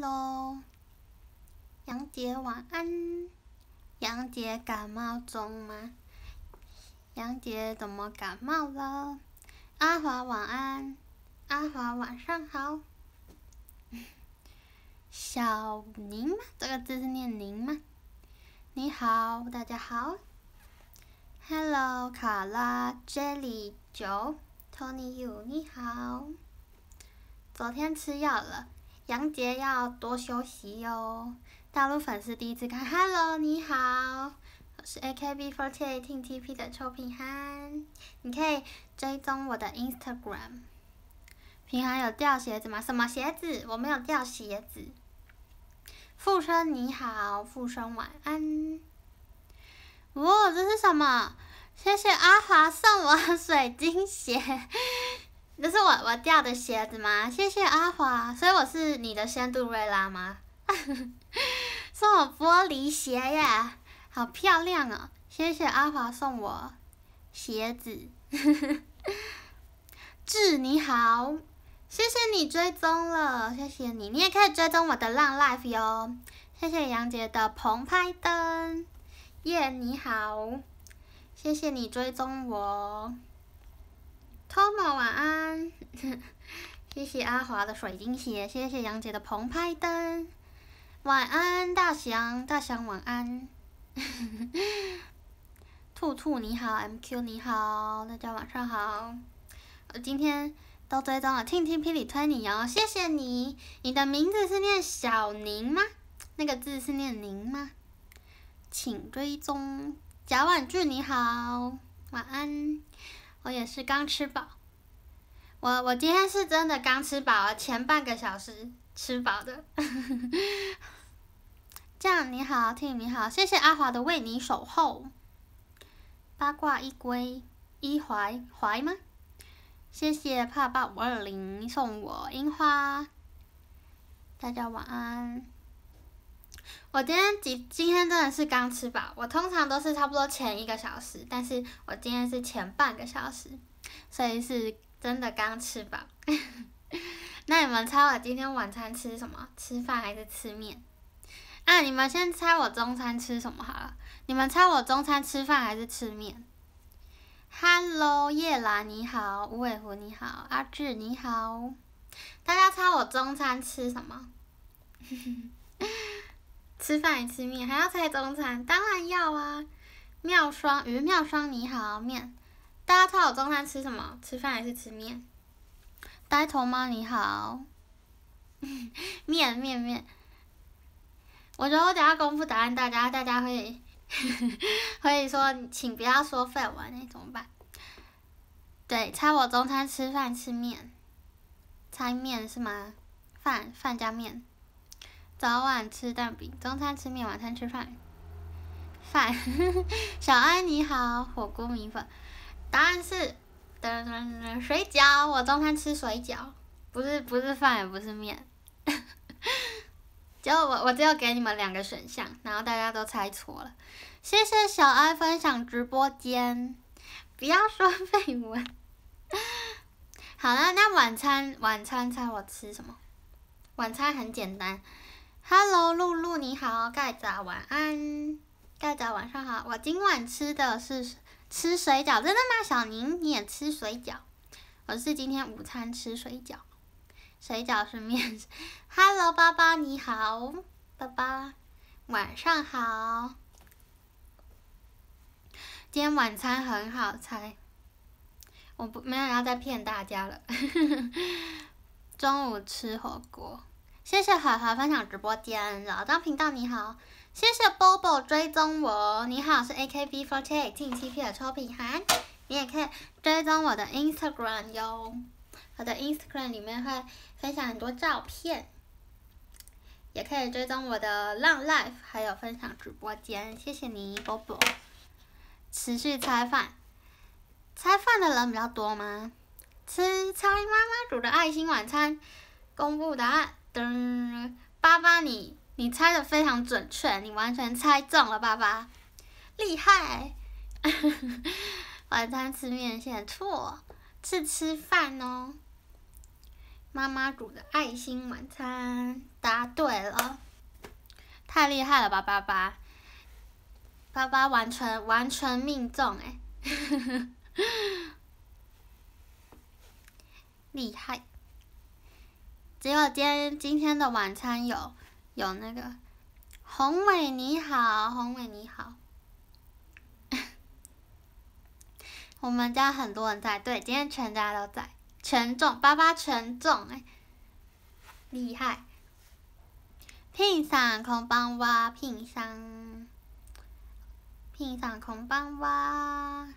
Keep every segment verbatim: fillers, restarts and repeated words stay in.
喽，杨杰晚安。杨杰感冒中吗？杨杰怎么感冒了？阿华晚安，阿华晚上好。小宁吗？这个字是念宁吗？你好，大家好。Hello， 卡拉 Jelly 九 Tony You 你好。昨天吃药了，杨杰要多休息哟。大陆粉丝第一次看 ，Hello 你好，我是 A K B 四十八 Team T P 的邱品涵，你可以追踪我的 Instagram。品涵有掉鞋子吗？什么鞋子？我没有掉鞋子。富生你好，富生晚安。哦，这是什么？谢谢阿华送我水晶鞋，这是我我掉的鞋子吗？谢谢阿华，所以我是你的仙杜瑞拉吗？送我玻璃鞋耶，好漂亮哦！谢谢阿华送我鞋子。志你好，谢谢你追踪了，谢谢你，你也可以追踪我的浪 life 哟。谢谢杨杰的澎湃灯，耶、yeah, 你好，谢谢你追踪我。Tomo 晚安，谢谢阿华的水晶鞋，谢谢杨杰的澎湃灯，晚安大翔，大翔晚安。兔兔你好 ，M Q 你好，大家晚上好。我今天都追踪了，听听霹雳推你哦，谢谢你。你的名字是念小宁吗？那个字是念宁吗？请追踪。贾婉俊你好，晚安。我也是刚吃饱。我我今天是真的刚吃饱了，前半个小时吃饱的。这样你好，听你好，谢谢阿华的为你守候。八卦一龟一怀怀吗？谢谢怕八五二零送我樱花，大家晚安。我今天今今天真的是刚吃饱，我通常都是差不多前一个小时，但是我今天是前半个小时，所以是真的刚吃饱。那你们猜我今天晚餐吃什么？吃饭还是吃面？啊，你们先猜我中餐吃什么好了。你们猜我中餐吃饭还是吃面 ？Hello， 叶兰你好，吴伟湖你好，阿志你好。大家猜我中餐吃什么？吃饭还吃面？还要猜中餐？当然要啊！妙双鱼妙双你好，面。大家猜我中餐吃什么？吃饭还是吃面？呆头猫你好，面面面。我觉得我等下公布答案，大家大家会会说，请不要说废文，那怎么办？对，猜我中餐吃饭吃面，猜面是吗？饭饭加面。早晚吃蛋饼，中餐吃面，晚餐吃饭。饭，小安你好，火锅米粉。答案是，噔噔噔，水饺。我中餐吃水饺，不是不是饭也不是面。结果我我只有给你们两个选项，然后大家都猜错了。谢谢小安分享直播间，不要说废文。好了，那晚餐晚餐猜我吃什么？晚餐很简单。Hello， 露露你好，盖仔晚安，盖仔晚上好。我今晚吃的是吃水饺，真的吗？小宁你也吃水饺？我是今天午餐吃水饺，水饺是面。Hello， 爸爸你好，爸爸晚上好。今天晚餐很好猜，我不没有要再骗大家了。中午吃火锅。谢谢海海分享直播间，老张频道你好，谢谢 Bobo 追踪我，你好是 A K B 四十八 Team T P 的邱品涵，你也可以追踪我的 Instagram 哟，我的 Instagram 里面会分享很多照片，也可以追踪我的浪 life， 还有分享直播间，谢谢你 Bobo。持续猜饭，猜饭的人比较多吗？吃猜妈妈煮的爱心晚餐，公布答案。噔，爸爸你你猜的非常准确，你完全猜中了，爸爸，厉害！晚餐吃面线错，是吃饭哦。 妈妈煮的爱心晚餐，答对了，太厉害了吧，爸爸！爸爸完全完全命中哎，厉害！结果今天今天的晚餐有有那个宏伟你好，宏伟你好。我们家很多人在，对，今天全家都在，全中，爸爸全中哎，厉害！平さんこんばんは，平さん，平さんこんばんは。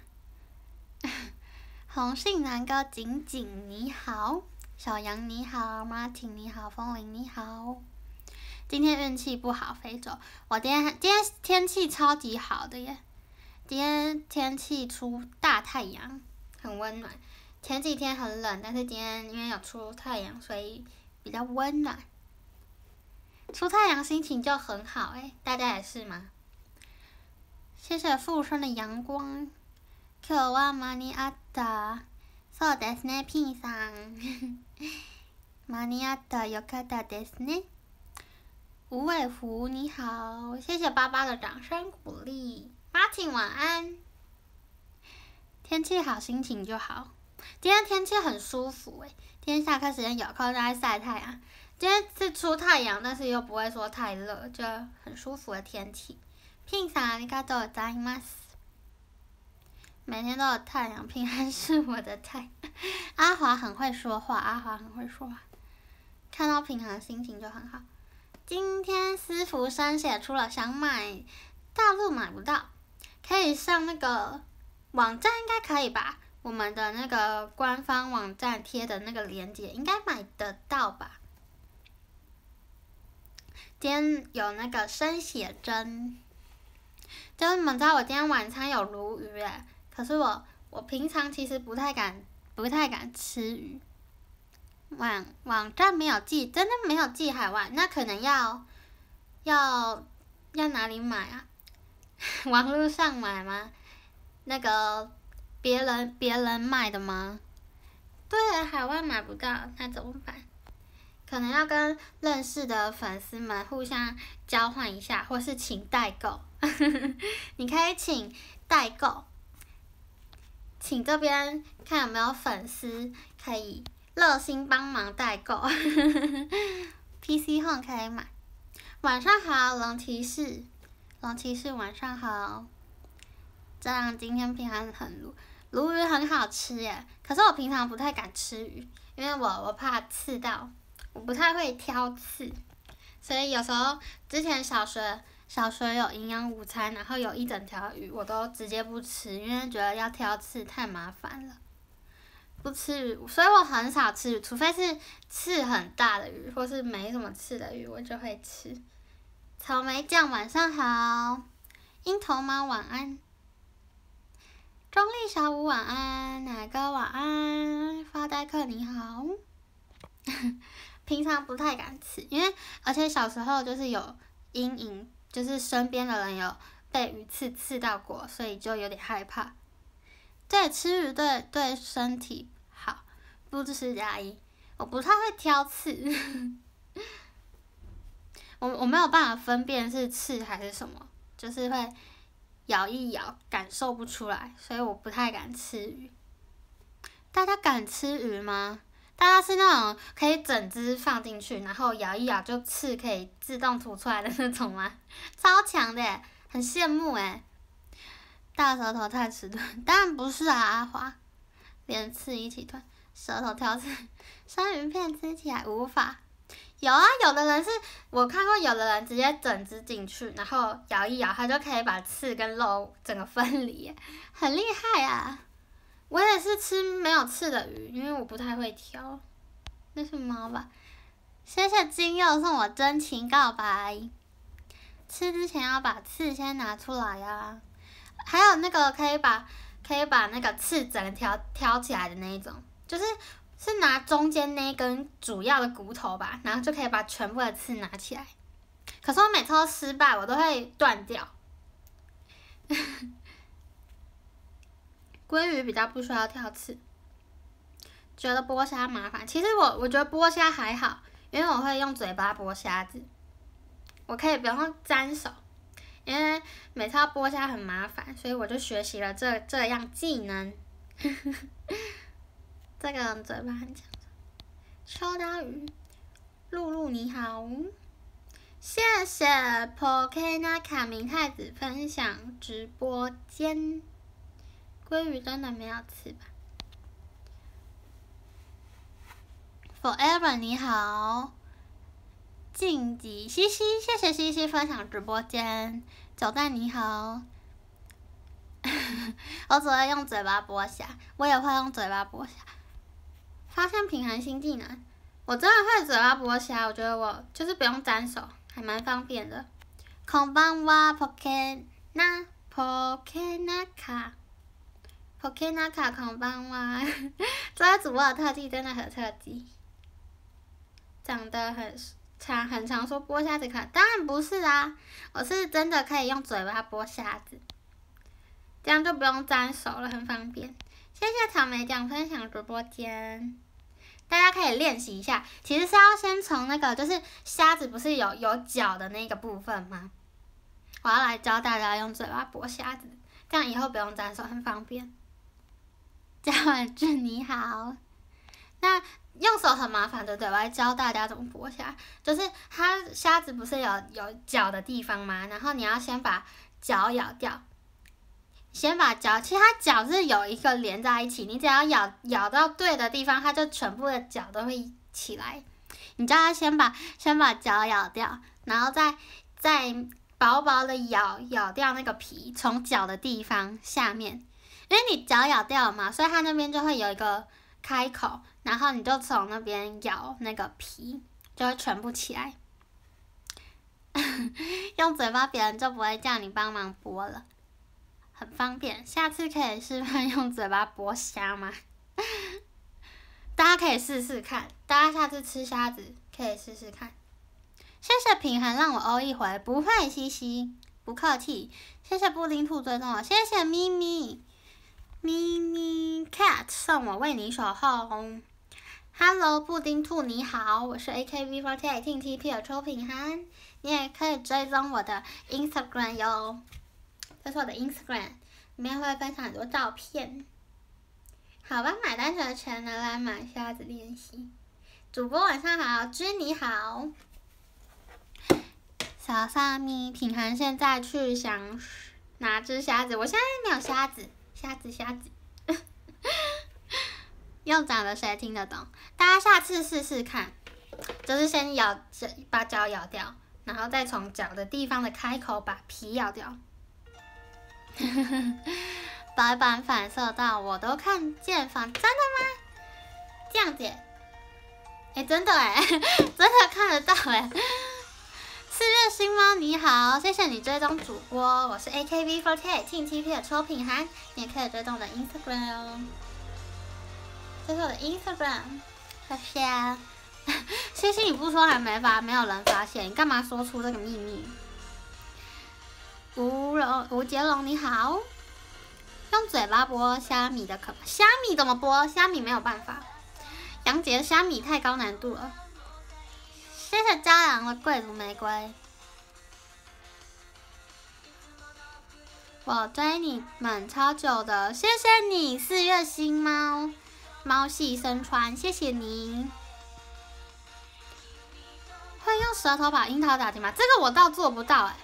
红杏南哥景景你好，小杨你好 ，Martin 你好，风铃你好。今天运气不好，非洲。我今天今天天气超级好的耶。今天天气出大太阳，很温暖。前几天很冷，但是今天因为有出太阳，所以比较温暖。出太阳心情就很好诶，大家也是吗？谢谢富生的阳光。今日は間に合った。そうですね、ピンさん。間に合ったよかったですね。无尾狐你好，谢谢爸爸的掌声鼓励。Martin 晚安。天气好，心情就好。今天天气很舒服诶，今天下课时间有空在晒太阳。今天是出太阳，但是又不会说太热，就很舒服的天气。平さんありがとうございます。每天都有太阳，平安是我的太。阿华很会说话，阿华很会说话。看到平衡心情就很好。今天师傅生写出了想买，大陆买不到。可以上那个网站，应该可以吧？我们的那个官方网站贴的那个链接，应该买得到吧？今天有那个生写真，就是你们知道我今天晚餐有鲈鱼诶，可是我我平常其实不太敢不太敢吃鱼。网网站没有寄，真的没有寄海外，那可能要要要哪里买啊？网络上买吗？那个别人别人卖的吗？对啊，海外买不到，那怎么办？可能要跟认识的粉丝们互相交换一下，或是请代购。你可以请代购，请这边看有没有粉丝可以热心帮忙代购。P C Home 可以买。晚上好，龙骑士。龙骑士晚上好，这样今天平安很鲈鲈鱼很好吃耶，可是我平常不太敢吃鱼，因为我我怕刺到，我不太会挑刺，所以有时候之前小学小学有营养午餐，然后有一整条鱼，我都直接不吃，因为觉得要挑刺太麻烦了，不吃鱼，所以我很少吃鱼，除非是刺很大的鱼，或是没什么刺的鱼，我就会吃。草莓酱晚上好，樱桃猫晚安，中立小五晚安，奶哥晚安，发呆客你好。平常不太敢吃，因为而且小时候就是有阴影，就是身边的人有被鱼刺刺到过，所以就有点害怕。对，吃鱼对对身体好，不吃加一。我不太会挑刺。我我没有办法分辨是刺还是什么，就是会咬一咬，感受不出来，所以我不太敢吃鱼。大家敢吃鱼吗？大家是那种可以整只放进去，然后咬一咬就刺可以自动吐出来的那种吗？超强的耶，很羡慕诶。大舌头太迟钝，当然不是啊，阿华，连刺一起吞，舌头挑刺，生鱼片吃起来无法。有啊，有的人是我看过，有的人直接整只进去，然后咬一咬，他就可以把刺跟肉整个分离，很厉害啊！我也是吃没有刺的鱼，因为我不太会挑。那是猫吧？谢谢金佑送我真情告白。吃之前要把刺先拿出来啊！还有那个可以把可以把那个刺整个挑挑起来的那一种，就是。是拿中间那一根主要的骨头吧，然后就可以把全部的刺拿起来。可是我每次都失败，我都会断掉。鲑鱼比较不需要挑刺。 觉得剥虾麻烦，其实我我觉得剥虾还好，因为我会用嘴巴剥虾子，我可以不用沾手，因为每次要剥虾很麻烦，所以我就学习了这这样技能。这个人嘴巴很强。秋刀鱼，露露你好，谢谢 Pokena 卡明太子分享直播间。鲑鱼真的没有吃吧 ？Forever 你好，晋级西西，谢谢西西分享直播间。九蛋你好，我只会用嘴巴剥虾，我也会用嘴巴剥虾。发现平衡新技能，我真的会嘴巴剥虾，我觉得我就是不用沾手，还蛮方便的。こんばんは Pokena Pokena 卡。Pokena 卡こんばんは，这位主播的特技真的很特技，长得很常很常说剥虾子可，当然不是啊，我是真的可以用嘴巴剥虾子，这样就不用沾手了，很方便。谢谢草莓酱分享直播间，大家可以练习一下，其实是要先从那个就是虾子不是有有脚的那个部分吗？我要来教大家用嘴巴剥虾子，这样以后不用沾手，很方便。嘉文俊你好，那用手很麻烦，对不对？我来教大家怎么剥虾，就是它虾子不是有有脚的地方吗？然后你要先把脚咬掉，先把脚，其实它脚是有一个连在一起，你只要咬咬到对的地方，它就全部的脚都会起来。你叫它先把先把脚咬掉，然后再再薄薄的咬咬掉那个皮，从脚的地方下面。因为你脚咬掉了嘛，所以它那边就会有一个开口，然后你就从那边咬那个皮，就会全部起来。用嘴巴，别人就不会叫你帮忙剥了，很方便。下次可以示范用嘴巴剥虾吗？大家可以试试看，大家下次吃虾子可以试试看。谢谢平衡让我欧一回，不会西西，不客气。谢谢布丁兔追踪我，谢谢咪咪。咪咪 cat 送我为你守候。Hello 布丁兔你好，我是 A K B四十八 T T P 的周品涵，你也可以追踪我的 Instagram 哟，这是我的 Instagram， 里面会分享很多照片。好吧，买单的钱拿来买虾子练习。主播晚上好，居你好。小沙咪，品涵现在去想拿只虾子，我现在没有虾子。虾子虾子，用讲的谁听得懂？大家下次试试看，就是先咬把脚咬掉，然后再从脚的地方的开口把皮咬掉。白板反射到我都看见反，真的吗？这样子，哎、欸，真的哎、欸，真的看得到哎、欸。四月新猫你好，谢谢你追踪主播，我是 A K B 四十八 T T P 的邱品涵，你也可以追踪我的 Instagram 哦。这是我的 Instagram， 谢谢。谢谢你不说还没发，没有人发现，你干嘛说出这个秘密？吴龙吴杰龙你好，用嘴巴剥虾米的可虾米怎么剥？虾米没有办法，杨杰虾米太高难度了。谢谢骄阳的贵族玫瑰，我追你们超久的，谢谢你四月新猫猫系身穿，谢谢你。会用舌头把樱桃打结吗？这个我倒做不到哎、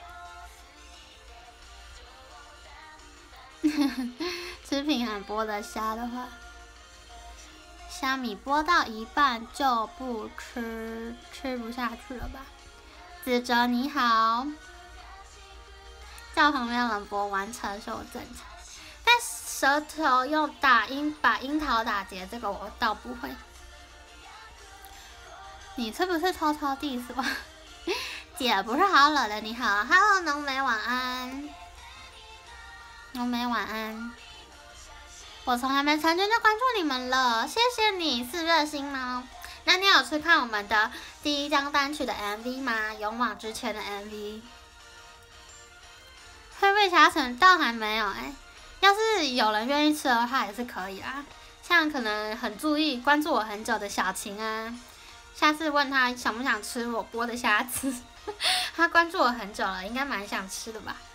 欸。吃品涵剥的虾的话。虾米剥到一半就不吃，吃不下去了吧？子哲你好，叫旁边人剥完成是我正常，但舌头用打樱把樱桃打结，这个我倒不会。你是不是偷偷 diss 我？姐不是好惹的，你好 ，Hello 浓眉晚安，浓眉晚安。我从还没成军就关注你们了，谢谢你四月新猫。那你有去看我们的第一张单曲的 M V 吗？勇往直前的 M V。会被虾成倒还没有哎、欸，要是有人愿意吃的话也是可以啦。 像可能很注意关注我很久的小晴啊，下次问他想不想吃我剥的虾子，他关注我很久了，应该蛮想吃的吧。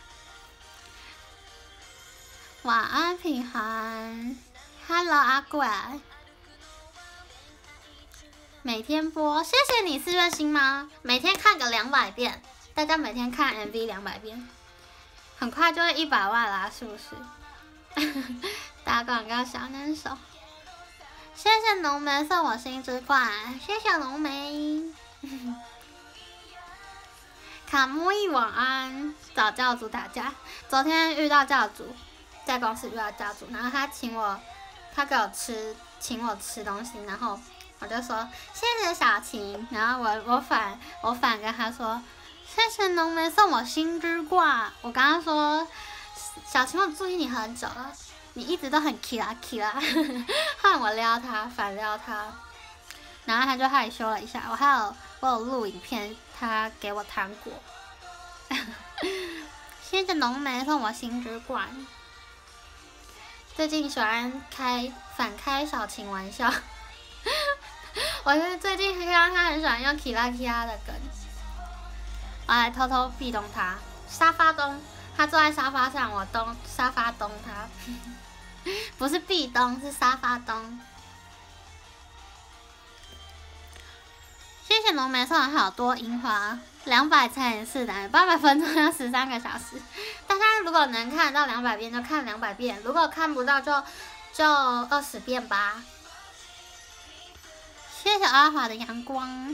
晚安品涵 ，Hello 阿怪，每天播，谢谢你四月星吗？每天看个两百遍，大家每天看 M V 两百遍，很快就会一百万啦，是不是？打广告小能手。谢谢浓眉送我星之冠，谢谢浓眉。卡木易晚安，找教主打架。昨天遇到教主，在公司遇到教主，然后他请我，他给我吃，请我吃东西，然后我就说谢谢小晴，然后我我反我反跟他说谢谢浓眉送我星之冠。我刚刚说小晴，我注意你很久了。你一直都很 kira kira， 换我撩他，反撩他，然后他就害羞了一下。我还有我有录影片，他给我糖果。谢谢浓眉送我星之冠。最近喜欢开反开小晴玩笑，我觉得最近看到他很喜欢用 kira kira 的梗。我来偷偷壁咚他，沙发咚，他坐在沙发上，我咚沙发咚他。不是壁咚，是沙发咚。谢谢浓眉送了好多樱花，两百乘以四等于八百分钟，要十三个小时。大家如果能看到两百遍就看两百遍，如果看不到就就二十遍吧。谢谢阿华的阳光。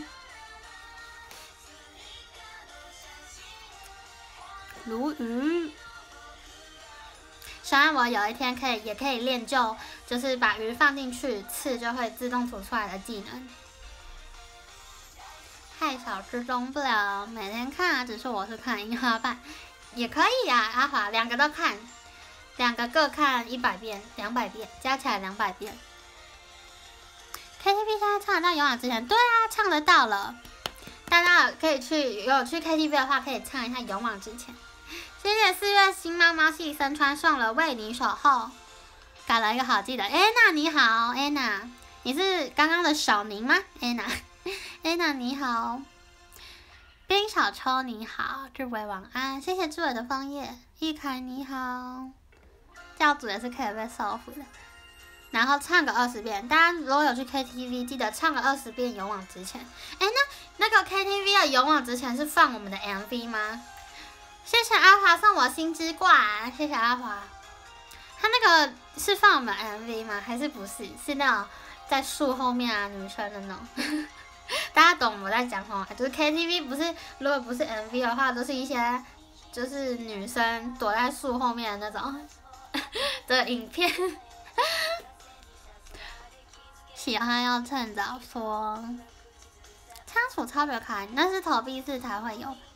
鲈鱼。希望我有一天可以，也可以练就，就是把鱼放进去，刺就会自动吐出来的技能。太少之中不了，每天看啊，只是我是看樱花瓣，也可以啊。阿华两个都看，两个各看一百遍，两百遍，加起来两百遍。K T V 现在唱得到勇往直前，对啊，唱得到了。大家可以去，有去 K T V 的话，可以唱一下勇往直前。谢谢四月新妈妈系身穿送了为你守候，改了一个好记的。Anna 你好 ，Anna， 你是刚刚的小宁吗 ？Anna，Anna 你好，冰小抽你好，志伟晚安，谢谢志伟的枫叶，易凯你好，教主也是可以被收服的。然后唱个二十遍，大家如果有去 K T V， 记得唱个二十遍勇往直前。哎，那那个 K T V 的勇往直前是放我们的 M V 吗？谢谢阿华送我星之冠，谢谢阿华。他那个是放我们 M V 吗？还是不是？是那种在树后面啊，女生的那种。大家懂我在讲什么？就是 K T V 不是，如果不是 M V 的话，都是一些就是女生躲在树后面的那种的影片。喜欢要趁早说。仓鼠超别可爱，那是投币式才会有。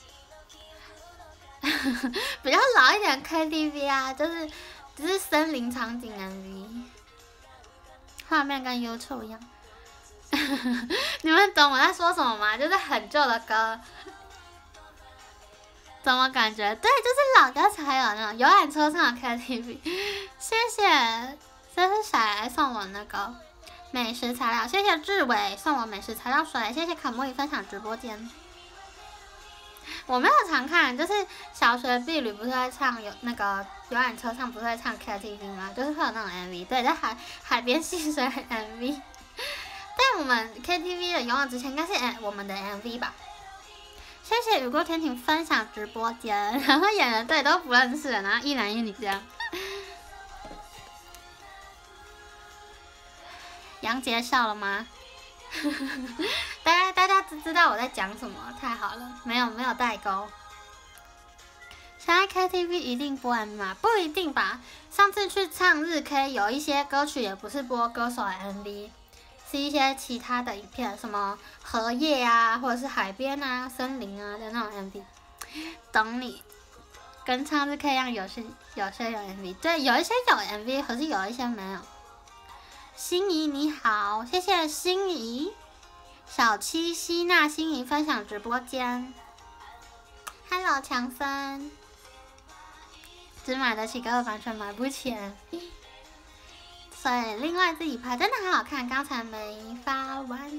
比较老一点 K T V 啊，就是只是森林场景 M V， 画面跟 YouTube 一样。你们懂我在说什么吗？就是很旧的歌，怎么感觉？对，就是老歌才有那种游览车上的 K T V。谢谢，这是谁来送我那个美食材料？谢谢志伟送我美食材料水，谢谢卡莫伊分享直播间。我没有常看，就是小学毕旅不是在唱有那个游览车上不是在唱 K T V 吗？就是会有那种 M V， 对，在海海边戏水 M V。但我们 K T V 的勇往直前应该是我们的 M V 吧？谢谢雨过天晴分享直播间，然后演员对都不认识，然后一男一女这样。杨杰笑了吗？大家大家知知道我在讲什么，太好了，没有没有代沟。现在 K T V 一定播 M V 吗？不一定吧。上次去唱日 K， 有一些歌曲也不是播歌手的 M V， 是一些其他的影片，什么荷叶啊，或者是海边啊、森林啊的那种 M V。懂你，跟唱日 K 一样，有些有些有 M V， 对，有一些有 M V， 可是有一些没有。心仪你好，谢谢心仪，小七希娜心仪分享直播间。Hello 强森，只买得起歌，完全买不起。 所以另外自己拍真的很好看，刚才没发完。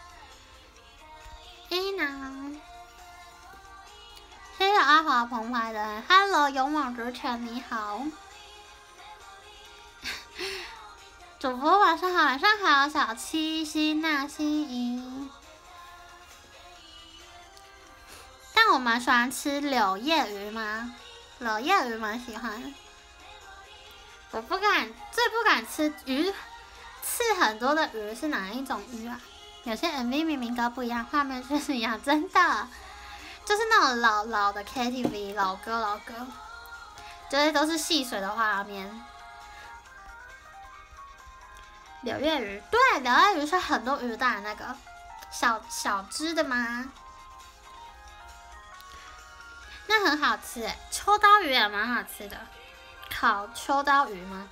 一呢，谢谢阿华澎湃的 ，Hello 勇往直前，你好。主播晚上好，晚上好，小七、希娜、心怡。但我蛮喜欢吃柳叶鱼吗？柳叶鱼蛮喜欢。我不敢，最不敢吃鱼，刺很多的鱼是哪一种鱼啊？有些 M V 明明都不一样，画面却是一样，真的，就是那种老老的 K T V 老歌老歌，就是都是戏水的画面。柳叶鱼，对，柳叶鱼是很多鱼蛋那个小小只的吗？那很好吃诶，秋刀鱼也蛮好吃的，烤秋刀鱼吗？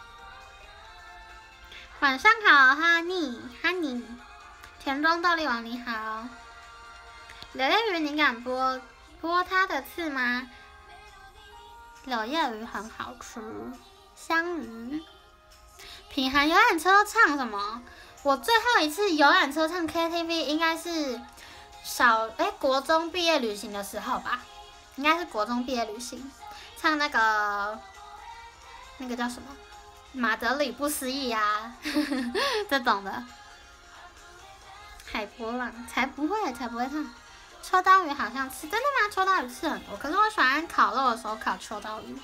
晚上好，哈尼哈尼，田中豆粒王你好。柳叶鱼你敢剥剥它的刺吗？柳叶鱼很好吃，香鱼。品涵游览车唱什么？我最后一次游览车唱 K T V 应该是小哎、欸、国中毕业旅行的时候吧，应该是国中毕业旅行，唱那个那个叫什么马德里不思议啊这种的。海波浪才不会才不会唱。秋刀鱼好像吃，真的吗？秋刀鱼吃很多，可是我喜欢烤肉的时候烤秋刀鱼。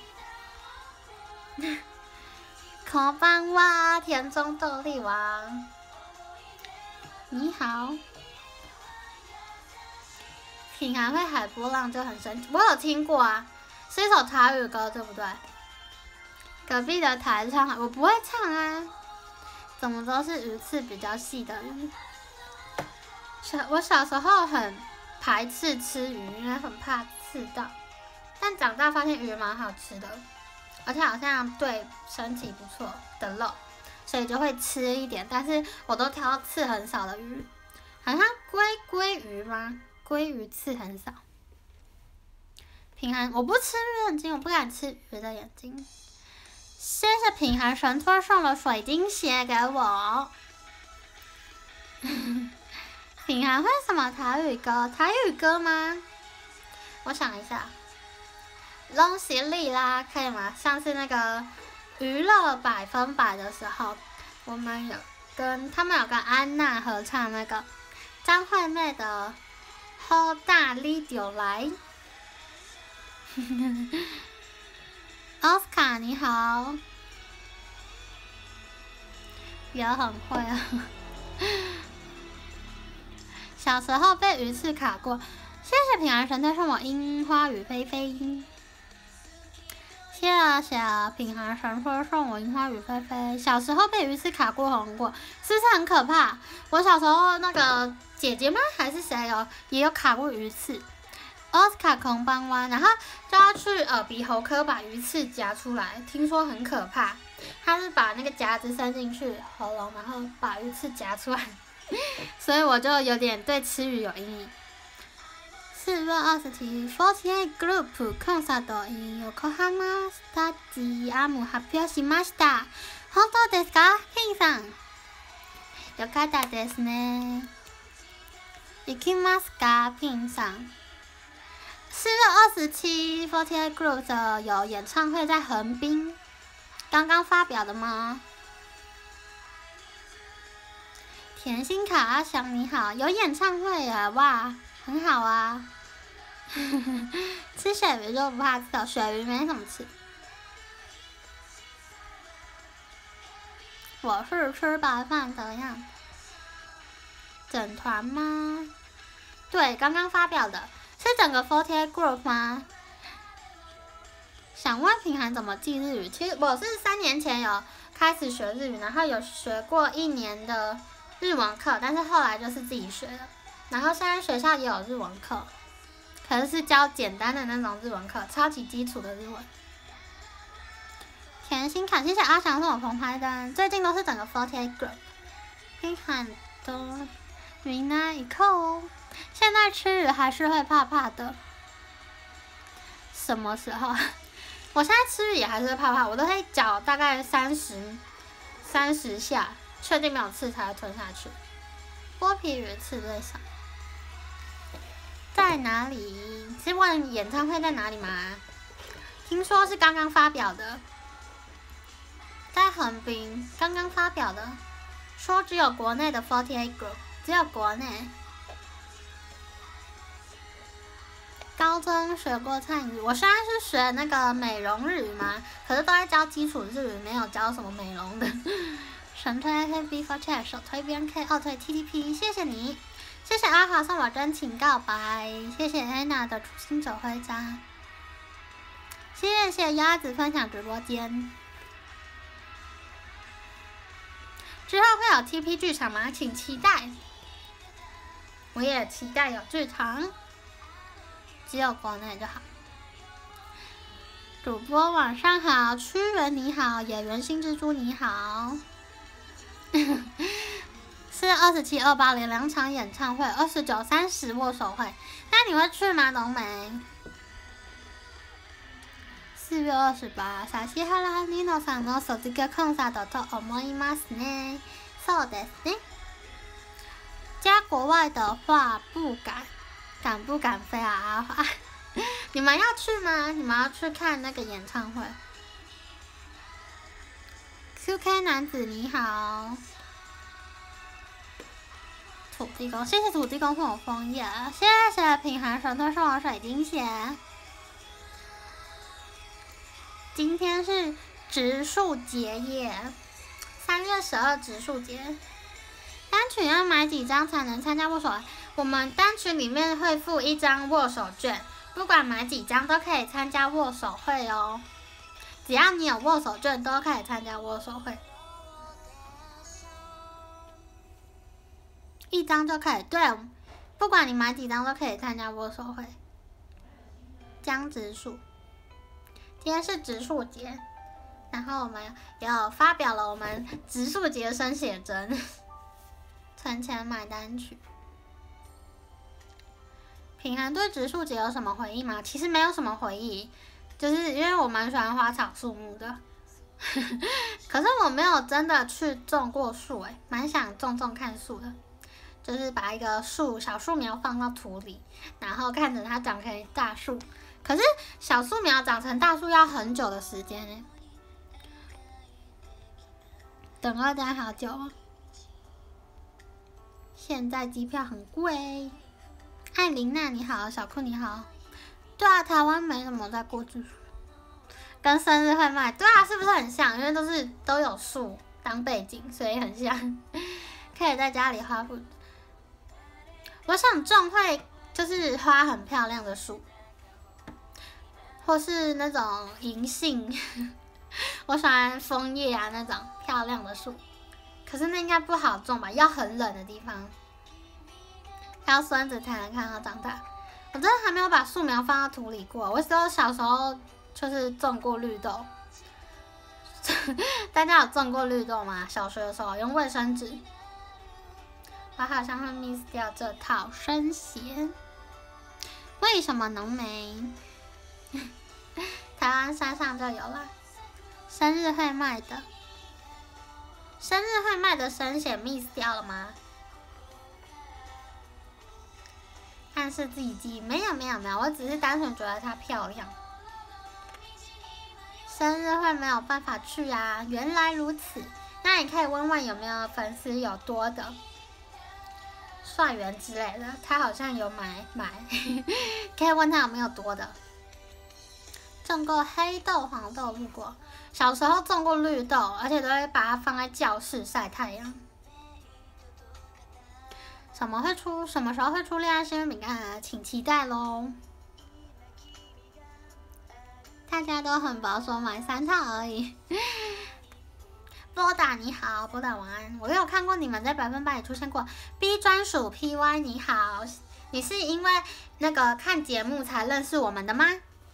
こんばんは，田中豆粒王，你好。品涵会海波浪就很神奇，我有听过啊，是一首台语歌，对不对？隔壁的台唱，我不会唱啊，怎么都是鱼刺比较细的鱼。小我小时候很排斥吃鱼，因为很怕刺到，但长大发现鱼蛮好吃的。而且好像对身体不错的肉，所以就会吃一点，但是我都挑刺很少的鱼，好像鲑鲑鱼吗？鲑鱼刺很少。品涵，我不吃鱼眼睛，我不敢吃鱼的眼睛。谢谢品涵神托送了水晶鞋给我。品涵会什么台语歌？台语歌吗？我想一下。恭喜你啦，可以吗？上次那个娱乐百分百的时候，我们有跟他们有跟安娜合唱那个张惠妹的《好大力就来》。奥斯卡你好，也很会啊。小时候被鱼刺卡过，谢谢平安神推送我樱花雨霏霏。谢谢品涵神说送我樱花雨霏霏。小时候被鱼刺卡过红过，是不是很可怕？我小时候那个姐姐吗？还是谁有也有卡过鱼刺？奥斯卡空邦湾，然后就要去耳鼻喉科把鱼刺夹出来，听说很可怕。他是把那个夹子伸进去喉咙，然后把鱼刺夹出来，所以我就有点对吃鱼有阴影。四月二十日 ，forty eight Group コンサートin 横浜スタジアム発表しました。本当ですか、ピンさん？よかったですね。行きますか、ピンさん？四月二十七 ，forty eight Group 的有演唱会在横滨，刚刚发表的吗？甜心卡阿翔你好，有演唱会啊，哇，很好啊。吃鳕鱼就不怕刺，鳕鱼没什么刺。我是吃白饭的样子。整团吗？对，刚刚发表的是整个forty eight Group 吗？想问品涵怎么记日语？其实我是三年前有开始学日语，然后有学过一年的日文课，但是后来就是自己学的。然后现在学校也有日文课。可是是教简单的那种日文课，超级基础的日文。甜心卡，谢谢阿翔送我澎湃灯，最近都是整个forty eight Group，拼很多，云南一扣。现在吃鱼还是会怕怕的。什么时候？我现在吃鱼也还是会怕怕，我都会搅大概三十三十下，确定没有刺才会吞下去。剥皮鱼刺最少。在哪里？是问演唱会在哪里吗？听说是刚刚发表的，在横滨刚刚发表的，说只有国内的四十八 Group， 只有国内。高中学过汉语，我虽然是学那个美容日语嘛，可是都在教基础日语，没有教什么美容的。神推 Happy for Chat， 首推 B N K， 二推 T T P， 谢谢你。谢谢阿华送我真情告白，谢谢 Anna 的初心者徽章，谢谢鸭子分享直播间。之后会有 T P 剧场吗？请期待。我也期待有剧场，只有国内就好。主播晚上好，屈原你好，野原新蜘蛛你好。是二十七、二八连两场演唱会，二十九、三十握手会。那你会去吗，浓眉？四月二十八、さしはらにのさんの卒業コンサートと思いますね。そうですね。加国外的话不敢，敢不敢飞啊？啊你们要去吗？你们要去看那个演唱会 ？Q K 男子你好。土地公，谢谢土地公送我枫叶，谢谢品寒神推送我水晶鞋。今天是植树节耶，三月十二植树节。单曲要买几张才能参加握手会？我们单曲里面会附一张握手券，不管买几张都可以参加握手会哦。只要你有握手券，都可以参加握手会。一张就可以，对，不管你买几张都可以参加握手会。江直树，今天是植树节，然后我们也有发表了我们植树节生写真，存钱买单曲。品涵对植树节有什么回忆吗？其实没有什么回忆，就是因为我蛮喜欢花草树木的，可是我没有真的去种过树，哎，蛮想种种看树的。就是把一个树小树苗放到土里，然后看着它长成大树。可是小树苗长成大树要很久的时间呢，等二单好久哦。现在机票很贵。艾琳娜你好，小酷你好。对啊，台湾没什么在过植树，跟生日会卖，对啊，是不是很像？因为都是都有树当背景，所以很像。可以在家里花布。我想种会就是花很漂亮的树，或是那种银杏，我喜欢枫叶啊那种漂亮的树。可是那应该不好种吧，要很冷的地方，要孙子才能看到长大。我真的还没有把树苗放到土里过，我只有小时候就是种过绿豆。大家有种过绿豆吗？小学的时候用卫生纸。我好像会 miss 掉这套生鞋，为什么浓眉？台湾山上就有了，生日会卖的，生日会卖的生鞋 miss 掉了吗？暗示自己记忆，没有没有没有，我只是单纯觉得它漂亮。生日会没有办法去啊，原来如此。那你可以问问有没有粉丝有多的。帅源之类的，他好像有买买，可以问他有没有多的。种过黑豆、黄豆，路过。小时候种过绿豆，而且都会把它放在教室晒太阳。什么会出？什么时候会出恋爱幸运饼干啊？请期待喽！大家都很保守，买三套而已。波达你好，波达晚安。我有看过你们在百分百里出现过。B 专属 P Y 你好，你是因为那个看节目才认识我们的吗？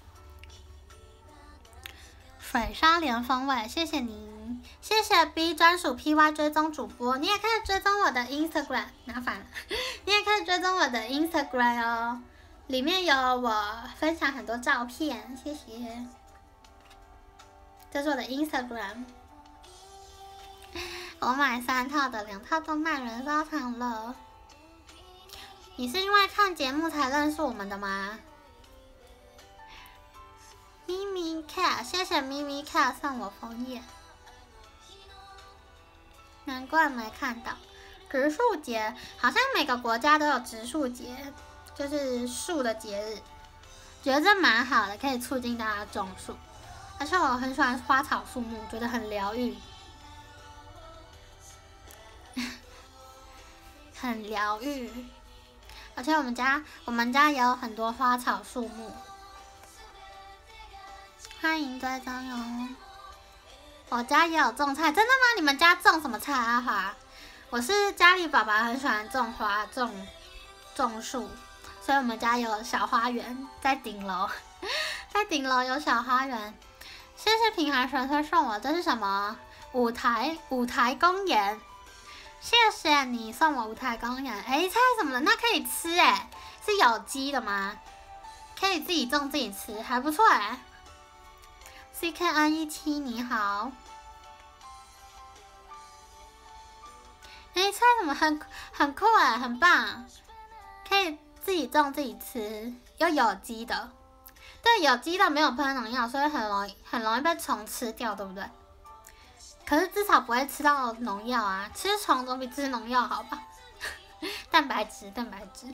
水沙连风味，谢谢你，谢谢 B 专属 P Y 追踪主播，你也可以追踪我的 Instagram， 麻烦了，你也可以追踪我的 Instagram 哦，里面有我分享很多照片，谢谢。这是我的 Instagram。 我买三套的，两套都卖人收场了。你是因为看节目才认识我们的吗？咪咪 cat， 谢谢咪咪 cat 送我枫叶，难怪没看到。植树节好像每个国家都有植树节，就是树的节日，觉得这蛮好的，可以促进大家种树。而且我很喜欢花草树木，觉得很疗愈，很疗愈。而且我们家我们家也有很多花草树木，欢迎追踪哟。我家也有种菜，真的吗？你们家种什么菜啊？花？我是家里爸爸很喜欢种花、种种树，所以我们家有小花园在顶楼，在顶楼有小花园。谢谢平寒神社送我，这是什么？舞台舞台公园。谢谢你送我舞台公园。哎，菜什么的？那可以吃哎，是有机的吗？可以自己种自己吃，还不错哎。C K N 一七你好。哎，菜怎么很很酷哎，很棒，可以自己种自己吃，又有机的。对，有机的没有喷农药，所以很容易很容易被虫吃掉，对不对？可是至少不会吃到农药啊，吃虫总比吃农药好吧？蛋白质，蛋白质。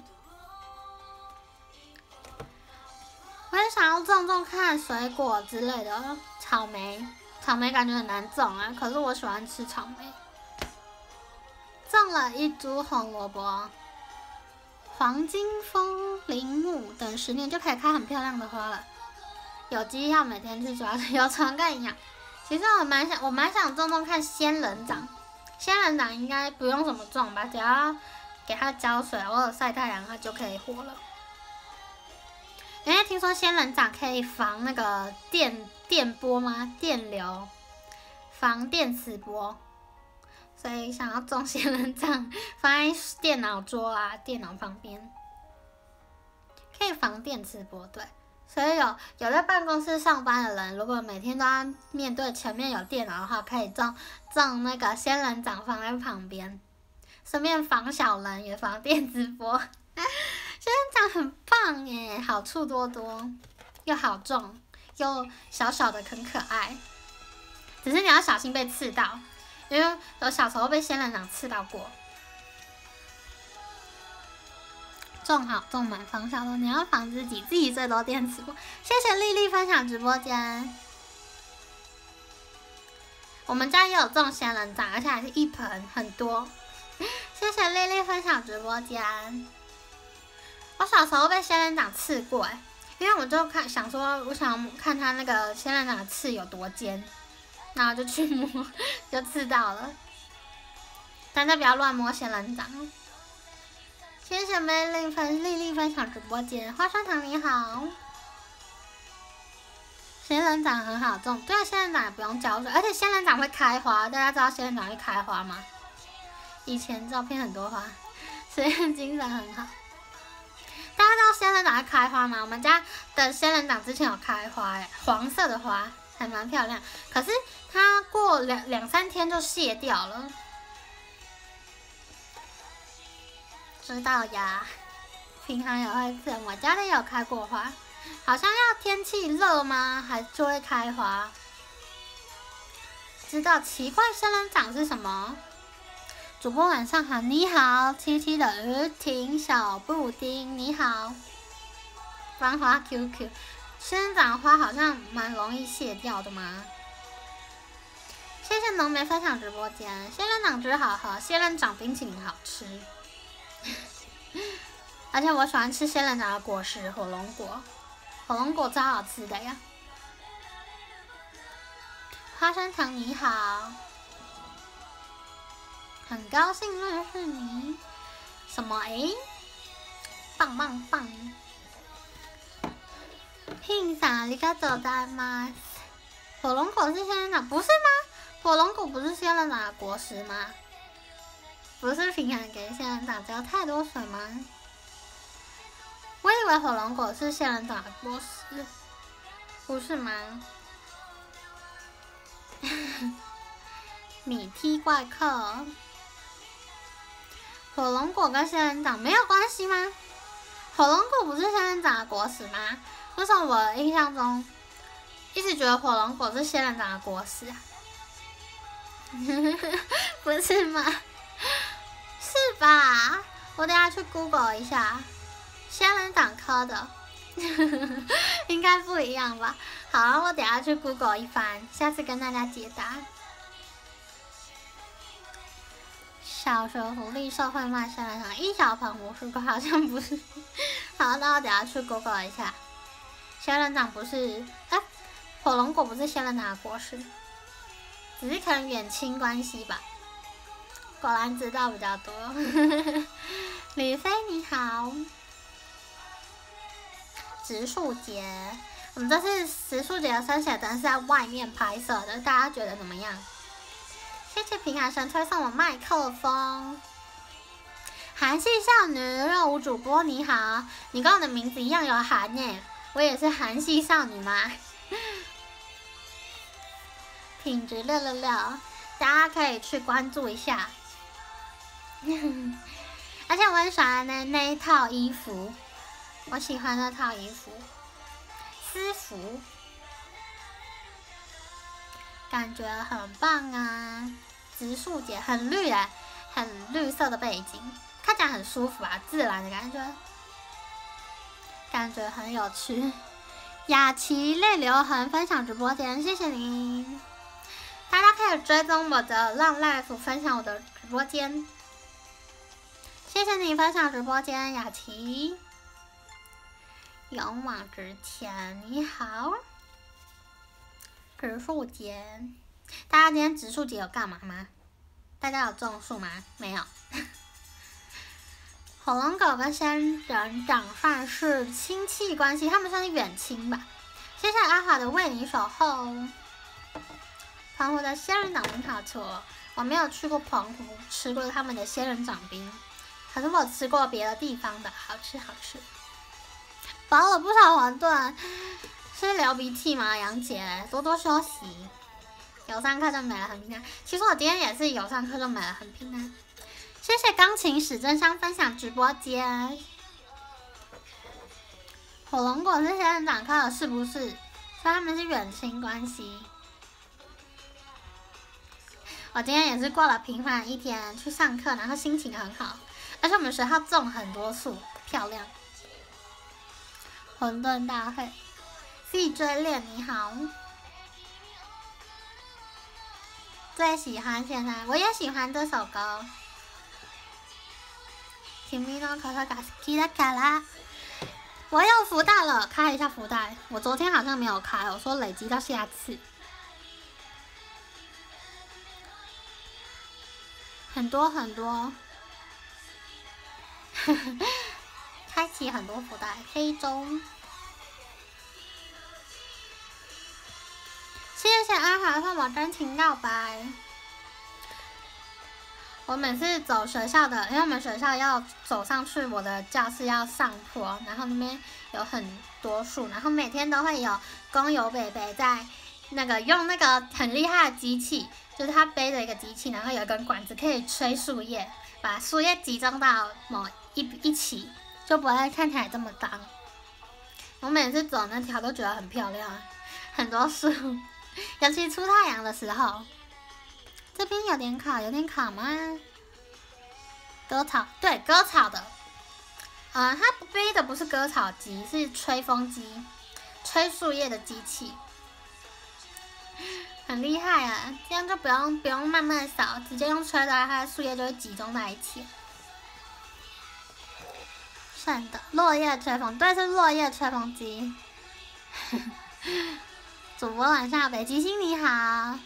我也想要种种看水果之类的，草莓，草莓感觉很难种啊，可是我喜欢吃草莓。种了一株红萝卜，黄金风铃木，等十年就可以开很漂亮的花了。有机要每天去抓，有虫更营养。其实我蛮想，我蛮想种种看仙人掌。仙人掌应该不用怎么种吧，只要给它浇水，偶尔晒太阳，它就可以活了。因为听说仙人掌可以防那个电电波吗？电流，防电磁波，所以想要种仙人掌，放在电脑桌啊、电脑旁边，可以防电磁波，对。所以有有在办公室上班的人，如果每天都要面对前面有电脑的话，可以种种那个仙人掌放在旁边，顺便防小人也防电磁波。仙人掌很棒耶，好处多多，又好种，又小小的很可爱。只是你要小心被刺到，因为我小时候被仙人掌刺到过。种好种满防小人，你要防自己，自己最多电磁波。谢谢丽丽分享直播间。我们家也有种仙人掌，而且还是一盆，很多。谢谢丽丽分享直播间。我小时候被仙人掌刺过哎，因为我就看想说，我想看它那个仙人掌的刺有多尖，然后就去摸，就刺到了。大家不要乱摸仙人掌。谢谢美丽分丽丽分享直播间，花生糖你好。仙人掌很好种，对，仙人掌也不用浇水，而且仙人掌会开花。大家知道仙人掌会开花吗？以前照片很多花，实验精神很好。大家知道仙人掌会开花吗？我们家的仙人掌之前有开花，哎，黄色的花，还蛮漂亮。可是它过两两三天就谢掉了。知道呀，平常也会吃，我家里有开过花，好像要天气热吗？还就会开花。知道奇怪仙人掌是什么？主播晚上好，你好，七七的雨婷小布丁，你好。番花 Q Q， 仙人掌花好像蛮容易谢掉的嘛。谢谢浓眉分享直播间，仙人掌汁好喝，仙人掌冰淇淋好吃。而且我喜欢吃仙人掌的果实，火龙果，火龙果超好吃的呀。花生糖你好，很高兴认识你。什么？哎，棒棒棒！披萨，ありがとうございます。火龙果是仙人掌，不是吗？火龙果不是仙人掌的果实吗？不是平衡给仙人掌浇太多水吗？我以为火龙果是仙人掌的果实，不是吗？ 米梯怪客。火龙果跟仙人掌没有关系吗？火龙果不是仙人掌的果实吗？为什么我印象中一直觉得火龙果是仙人掌的果实啊？不是吗？是吧？我等下去 Google 一下，仙人掌科的，应该不一样吧？好，我等下去 Google 一番，下次跟大家解答。小学福利社会卖仙人掌，一小盆五十个，好像不是。好，那我等下去 Google 一下。仙人掌不是，哎、啊，火龙果不是仙人掌的果实，只是可能远亲关系吧。果然知道比较多。李飞你好，植树节，我们这次植树节的生写真是在外面拍摄的，大家觉得怎么样？谢谢平海神推送我麦克风。韩系少女热舞主播你好，你跟我的名字一样有韩耶，我也是韩系少女吗？品质六六六，大家可以去关注一下。而且我很喜欢那那一套衣服，我喜欢那套衣服，私服，感觉很棒啊！植树节很绿哎，很绿色的背景，看起来很舒服啊，自然的感觉，感觉很有趣。雅琪泪流痕分享直播间，谢谢你！大家可以追踪我的浪 life 分享我的直播间。谢谢你分享直播间，雅琪。勇往直前，你好。植树节，大家今天植树节有干嘛吗？大家有种树吗？没有。火龙果跟仙人掌算是亲戚关系，他们算是远亲吧。谢谢阿华的为你守候。澎湖的仙人掌冰好吃哦，我没有去过澎湖，吃过他们的仙人掌冰。可是我吃过别的地方的，好吃好吃。包了不少馄饨，是流鼻涕吗？杨姐，多多休息。有上课就没了，很平安。其实我今天也是有上课就没了，很平安。谢谢钢琴史真香分享直播间。火龙果是仙人掌科的，是不是？所以他们是远亲关系。我今天也是过了平凡的一天，去上课，然后心情很好。而且我们学校种很多树，漂亮。馄饨大会 ，C 追恋你好，最喜欢现在，我也喜欢这首歌。君のことが好きだから，我有福袋了，开一下福袋。我昨天好像没有开，我说累积到下次。很多很多。开启很多福袋，黑州。谢谢阿华送我真情告白。我每次走学校的，因为我们学校要走上去我的教室要上坡，然后那边有很多树，然后每天都会有工友伯伯在那个用那个很厉害的机器，就是他背着一个机器，然后有一根管子可以吹树叶，把树叶集中到某一一起，就不会看起来这么脏。我每次走那条都觉得很漂亮，很多树，尤其出太阳的时候。这边有点卡，有点卡吗？割草，对，割草的。呃，它背的不是割草机，是吹风机，吹树叶的机器，很厉害啊！这样就不用不用慢慢扫，直接用吹的，它的树叶就会集中在一起。是的，落叶吹风，对，是落叶吹风机。主播晚上，北极星你好。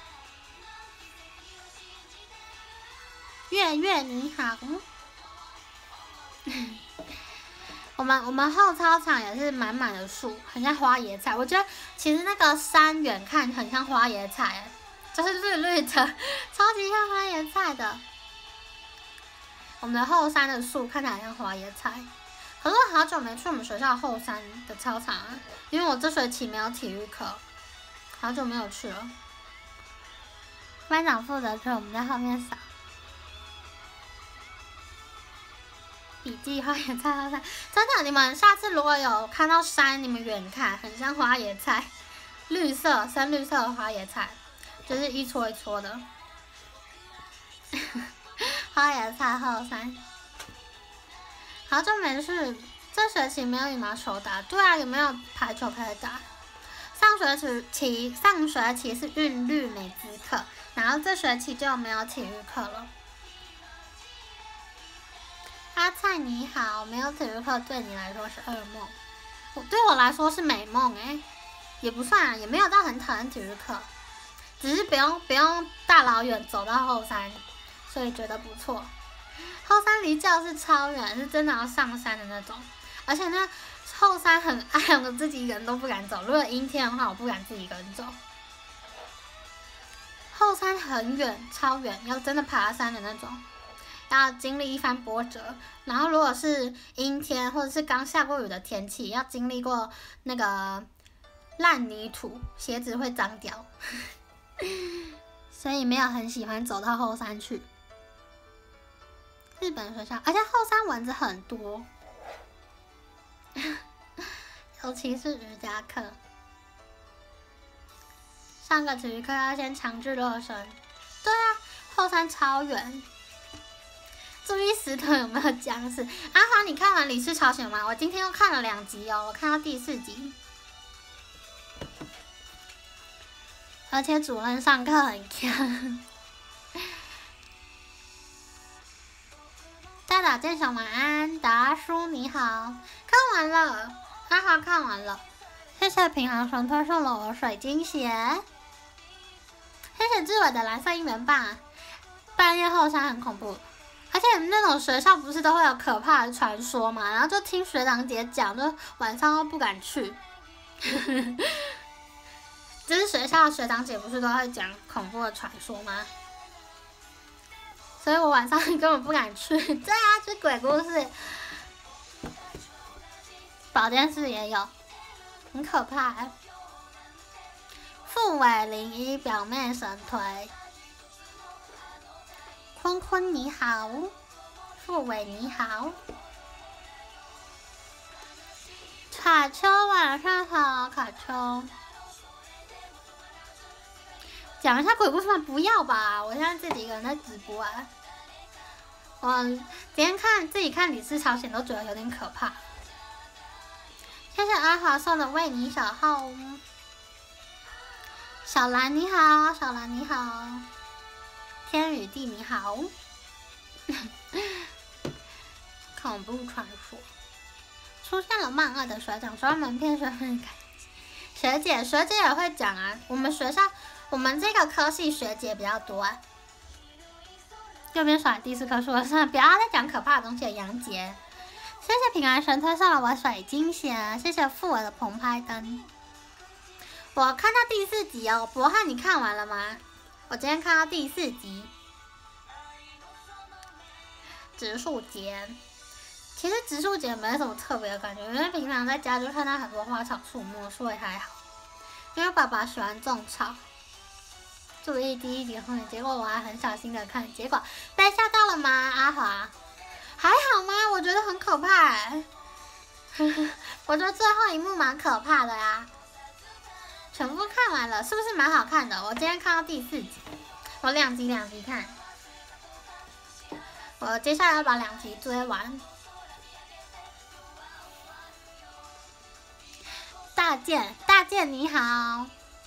月月你好，我们我们后操场也是满满的树，很像花椰菜。我觉得其实那个山远看很像花椰菜，就是绿绿的，超级像花椰菜的。我们的后山的树看起来像花椰菜，可是我好久没去我们学校后山的操场了，因为我这学期没有体育课，好久没有去了。 班长负责去，我们在后面扫。笔记花椰菜后山，真的，你们下次如果有看到山，你们远看很像花椰菜，绿色深绿色的花椰菜，就是一撮一撮的。花椰菜后山，好久没去，这学期没有羽毛球打，对啊，有没有排球可以打？上学期上学期是韵律美姿课，然后这学期就没有体育课了。阿菜你好，没有体育课对你来说是噩梦，我对我来说是美梦哎、欸，也不算、啊，也没有到很讨厌体育课，只是不用不用大老远走到后山，所以觉得不错。后山离教室超远，是真的要上山的那种，而且那后山很暗，我自己一个人都不敢走。如果阴天的话，我不敢自己一个人走。后山很远，超远，要真的爬山的那种。要经历一番波折，然后如果是阴天或者是刚下过雨的天气，要经历过那个烂泥土，鞋子会脏掉，所以没有很喜欢走到后山去。日本学校，而且后山蚊子很多，尤其是瑜伽课，上个体育课要先强制热身。对啊，后山超远。注意石头有没有僵尸？阿华，你看完《李氏朝鲜》吗？我今天又看了两集哦，我看到第四集。而且主任上课很强。大岛健小晚安，达叔你好，看完了，阿华看完了，谢谢平衡神推送了我水晶鞋，谢谢志伟的蓝色应援棒。半夜后山很恐怖。而且那种学校不是都会有可怕的传说嘛，然后就听学长姐讲，就晚上都不敢去。就是学校的学长姐不是都会讲恐怖的传说吗？所以我晚上根本不敢去。对啊，这鬼故事，保健室也有，很可怕、欸。傅伟零一表妹神推。坤坤你好，傅伟你好，卡秋晚上好，卡秋。讲一下鬼故事吗？不要吧，我现在自己一个人在直播啊。我今天看自己看《李氏朝鲜》都觉得有点可怕。谢谢阿华送的为你小号。小兰你好，小兰你好。天与地你好，恐怖传说出现了漫二的学长专门骗学生，学姐学姐也会讲啊。我们学校我们这个科系学姐比较多、啊。右边甩第四棵树，算了，不要再讲可怕的东西了。杨杰，谢谢平安神推送了我水晶鞋，谢谢富尔的澎湃灯。我看到第四集哦，博翰你看完了吗？我今天看到第四集，植树节。其实植树节没什么特别的感觉，因为平常在家就看到很多花草树木，所以还好。因为爸爸喜欢种草，注意第一集后面，结果我还很小心的看，结果被吓到了吗？阿华，还好吗？我觉得很可怕哎、欸，我觉得最后一幕蛮可怕的呀、啊。全部看完了，是不是蛮好看的？我今天看到第四集，我两集两集看，我接下来要把两集追完。大健，大健你好，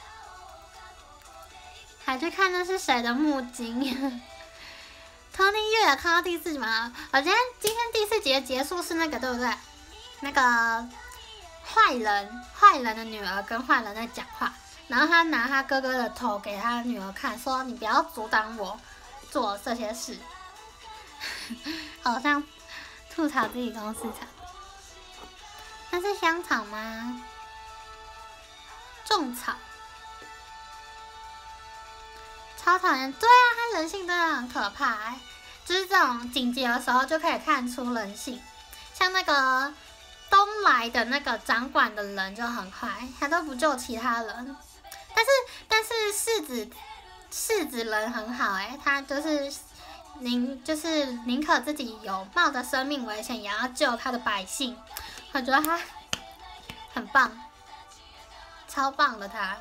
还去看那是谁的木金？Tony 月也看到第四集吗？我今天今天第四集的结束是那个对不对？那个。坏人，坏人的女儿跟坏人在讲话，然后他拿他哥哥的头给他女儿看，说：“你不要阻挡我做这些事。”好像吐槽自己公司场。那是香草吗？种草，超讨厌。对啊，他人性真的很可怕、欸，就是这种紧急的时候就可以看出人性，像那个。东来的那个掌管的人就很坏，他都不救其他人。但是但是世子柿子人很好哎、欸，他就是宁就是宁可自己有冒着生命危险，也要救他的百姓。我觉得他很棒，超棒的他，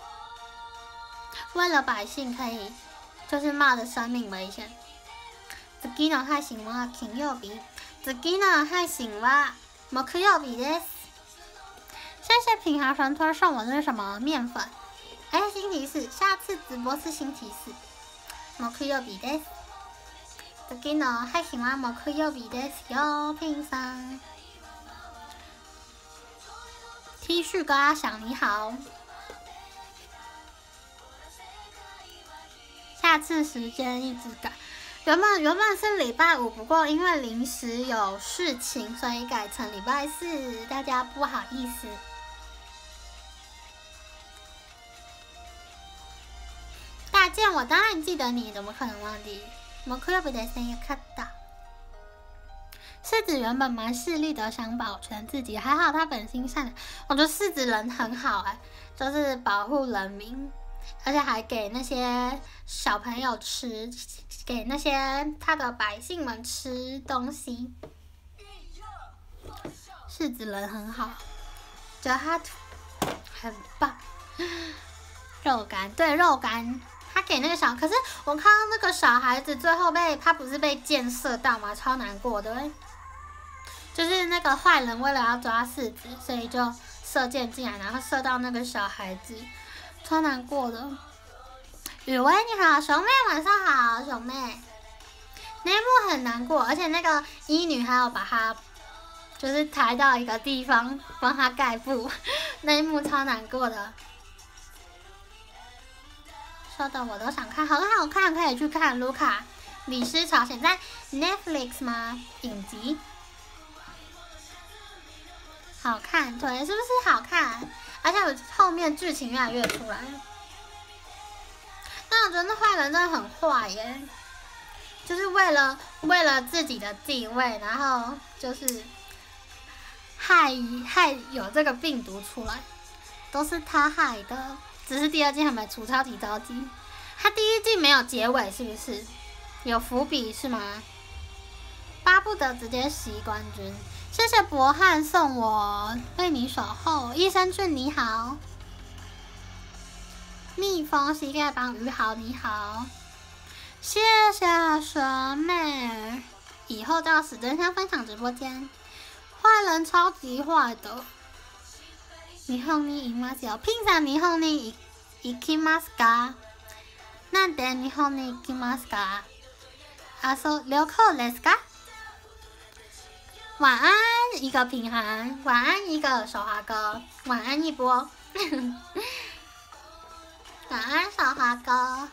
为了百姓可以就是冒着生命危险。次の配信は金曜日。次の配信は木曜日です。谢谢品豪神推送我的是什么面粉？哎，星期四，下次直播是星期四。木曜日です。次の配信は木曜日ですよ，品さん。T 恤哥阿想你好。下次时间一直改。原本原本是礼拜五，不过因为临时有事情，所以改成礼拜四，大家不好意思。大健，我当然记得你，怎么可能忘记？木曜日的声音看到。柿子原本蛮势利的，想保全自己，还好他本心善良。我觉得柿子人很好哎、欸，就是保护人民。而且还给那些小朋友吃，给那些他的百姓们吃东西。柿子人很好，觉得他很棒。肉干，对肉干，他给那个小，可是我看到那个小孩子最后被他不是被箭射到吗？超难过的，就是那个坏人为了要抓柿子，所以就射箭进来，然后射到那个小孩子。超难过的，雨薇你好，熊妹晚上好，熊妹，那一幕很难过，而且那个医女还有把她就是抬到一个地方帮她盖布，那一幕超难过的。说的我都想看，很好看，可以去看卢卡李斯朝鲜在 Netflix 吗？影集，好看，对，是不是好看？而且我后面剧情越来越出来，但我觉得那坏人真的很坏耶，就是为了为了自己的地位，然后就是害害有这个病毒出来，都是他害的。只是第二季还没出，超级着急。他第一季没有结尾，是不是？有伏笔是吗？巴不得直接袭冠军。谢谢博汉送我为你守候，益生菌你好，蜜蜂膝盖帮鱼好你好，谢谢蛇妹，以后到死真香分享直播间，坏人超级坏的，日本にいますよ。ピンさん日本に行きますか？なんで日本に行きますか？あ、そう旅行ですか？晚安一个品涵，晚安一个手滑哥，晚安一波，晚安手滑哥，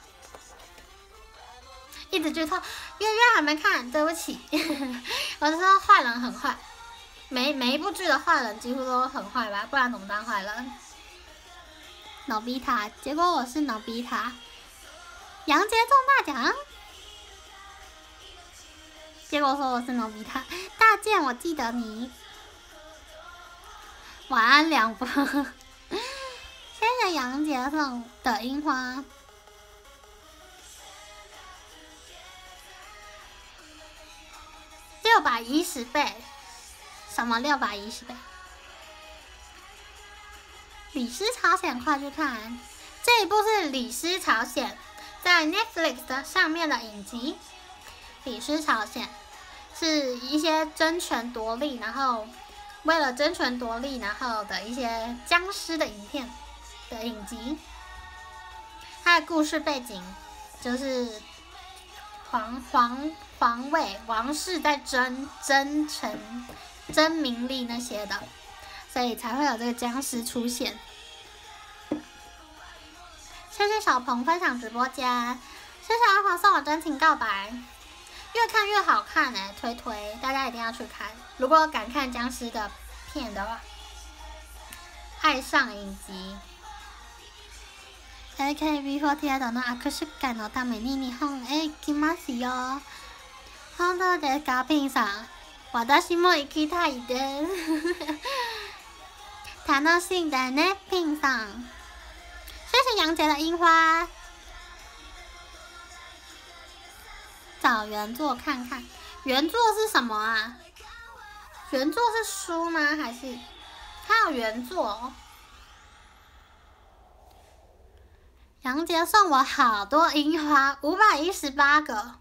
一直剧透，月月还没看，对不起，我是说坏人很坏，每每一部剧的坏人几乎都很坏吧，不然怎么当坏人？诺比塔，结果我是诺比塔，杨杰中大奖。结果说我是诺比塔，大健我记得你。晚安两波，谢谢杨杰送的樱花。六百一十倍，什么六百一十倍？李斯朝鲜，快去看！这一部是《李斯朝鲜》在 Netflix 的上面的影集，《李斯朝鲜》。是一些争权夺利，然后为了争权夺利，然后的一些僵尸的影片的影集。它的故事背景就是皇皇皇位王室在争争权、争名利那些的，所以才会有这个僵尸出现。谢谢小鹏分享直播间，谢谢阿华送我真情告白。越看越好看哎、欸，推推，大家一定要去看。如果敢看僵尸的片的话，爱上影集。エーケービーフォーティーエイト の握手会のために日本へ行きますよ。本当ですか、ピンさん？私も行きたいです。楽しんでね、ピンさん。谢谢杨杰的樱花。 找原作看看。原作是什么啊？原作是书吗？还是它有原作哦？杨杰送我好多樱花，五百一十八个。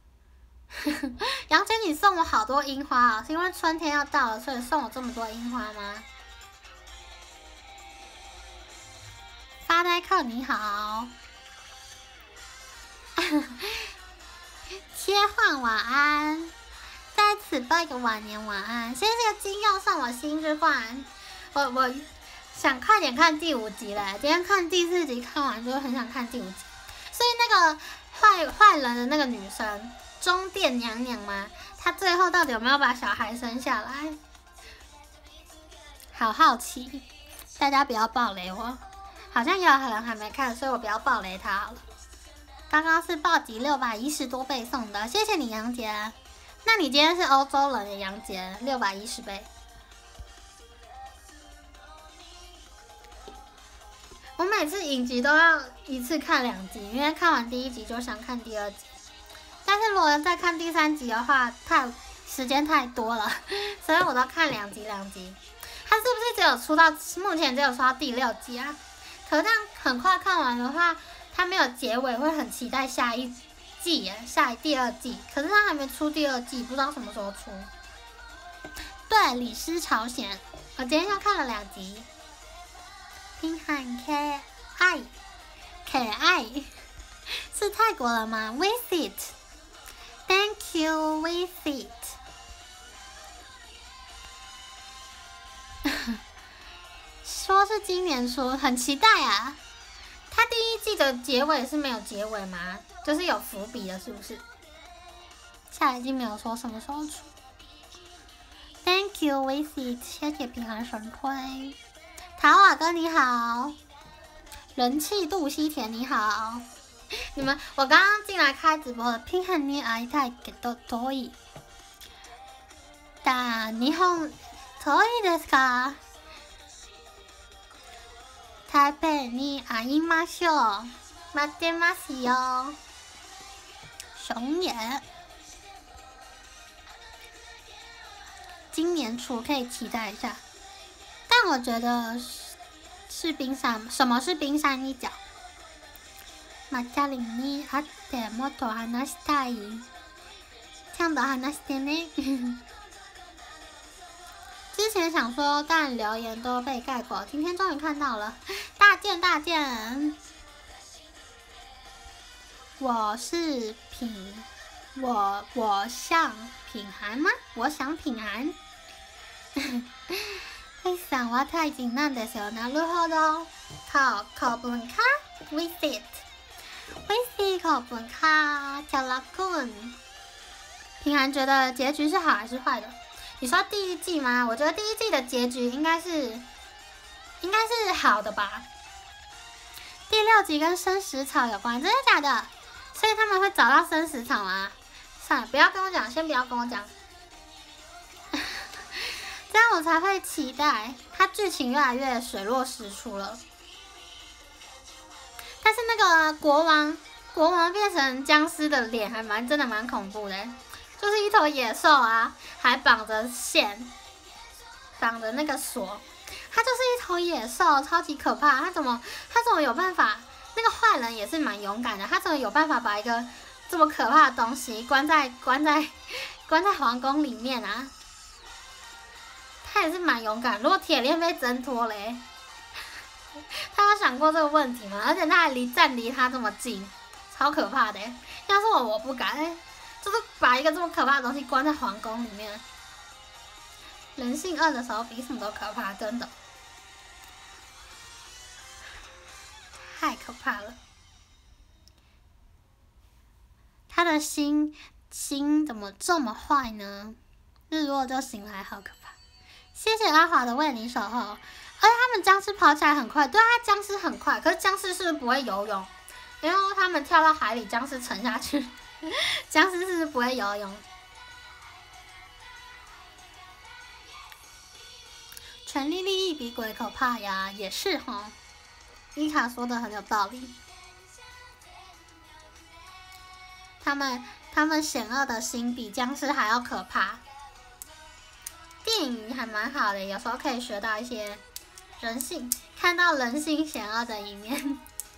杨姐，你送我好多樱花啊？是因为春天要到了，所以送我这么多樱花吗？发呆客你好，切换晚安，在此拜个晚年晚安。谢谢金佑送我新之冠，我我想快点看第五集嘞，今天看第四集看完之后很想看第五集，所以那个坏坏人的那个女生。中殿娘娘吗？她最后到底有没有把小孩生下来？好好奇，大家不要爆雷我。好像也有人还没看，所以我不要爆雷他好了。刚刚是暴击六百一十多倍送的，谢谢你杨杰。那你今天是欧洲人的杨杰，六百一十倍。我每次影集都要一次看两集，因为看完第一集就想看第二集。但是如果再看第三集的话，太时间太多了，所以我都看两集两集。它是不是只有出到目前只有出到第六集啊？可是这样很快看完的话，它没有结尾，会很期待下一季耶，下第二季。可是它还没出第二季，不知道什么时候出。对，李斯朝鲜，我今天又看了两集。拼喊可爱，可爱，是泰国了吗 ？With it。Thank you, with it 。说是今年出，很期待啊！它第一季的结尾是没有结尾吗？就是有伏笔的，是不是？下一季没有说什么时候出。Thank you, with it。谢谢平衡神推。陶瓦哥你好，人气度西田你好。你们，我刚刚进来开直播的，拼汉尼会いたいけど遠い。だ日本遠いですか？台北に会いましょう。待ってますよ。熊野，今年初可以期待一下。但我觉得是冰山，什么是冰山一角？マキャリンに会ってもっと話したい。ちゃんと話してね。之前想说，但留言都被盖过，今天终于看到了。大件大件，我是品，我我想品涵吗？我想品涵。嘿さんはタイ人なんですよ。なるほど。ขอบคุณค่ะ with it。威西ขอบคุณค่ะ加拉坤。平涵觉得结局是好还是坏的？你说第一季吗？我觉得第一季的结局应该是应该是好的吧。第六集跟生死草有关，真的假的？所以他们会找到生死草吗？算了，不要跟我讲，先不要跟我讲，这样我才会期待。它剧情越来越水落石出了。但是那个国王，国王变成僵尸的脸还蛮真的蛮恐怖的，就是一头野兽啊，还绑着线，绑着那个锁，它就是一头野兽，超级可怕。它怎么，它怎么有办法？那个坏人也是蛮勇敢的，他怎么有办法把一个这么可怕的东西关在关在关在皇宫里面啊？他也是蛮勇敢。如果铁链被挣脱嘞？他有想过这个问题吗？而且他还离站离他这么近，超可怕的。要是我，我不敢，就是把一个这么可怕的东西关在皇宫里面。人性恶的时候比什么都可怕，真的，太可怕了。他的心心怎么这么坏呢？日落就醒来，好可怕。谢谢阿华的为你守候。而且他们僵尸跑起来很快，对啊，僵尸很快，可是僵尸是不是不会游泳？然后他们跳到海里，僵尸沉下去，僵尸是不是不会游泳？权力利益比鬼可怕呀，也是哈。伊卡说的很有道理。 他们他们险恶的心比僵尸还要可怕。电影还蛮好的，有时候可以学到一些人性，看到人性险恶的一面。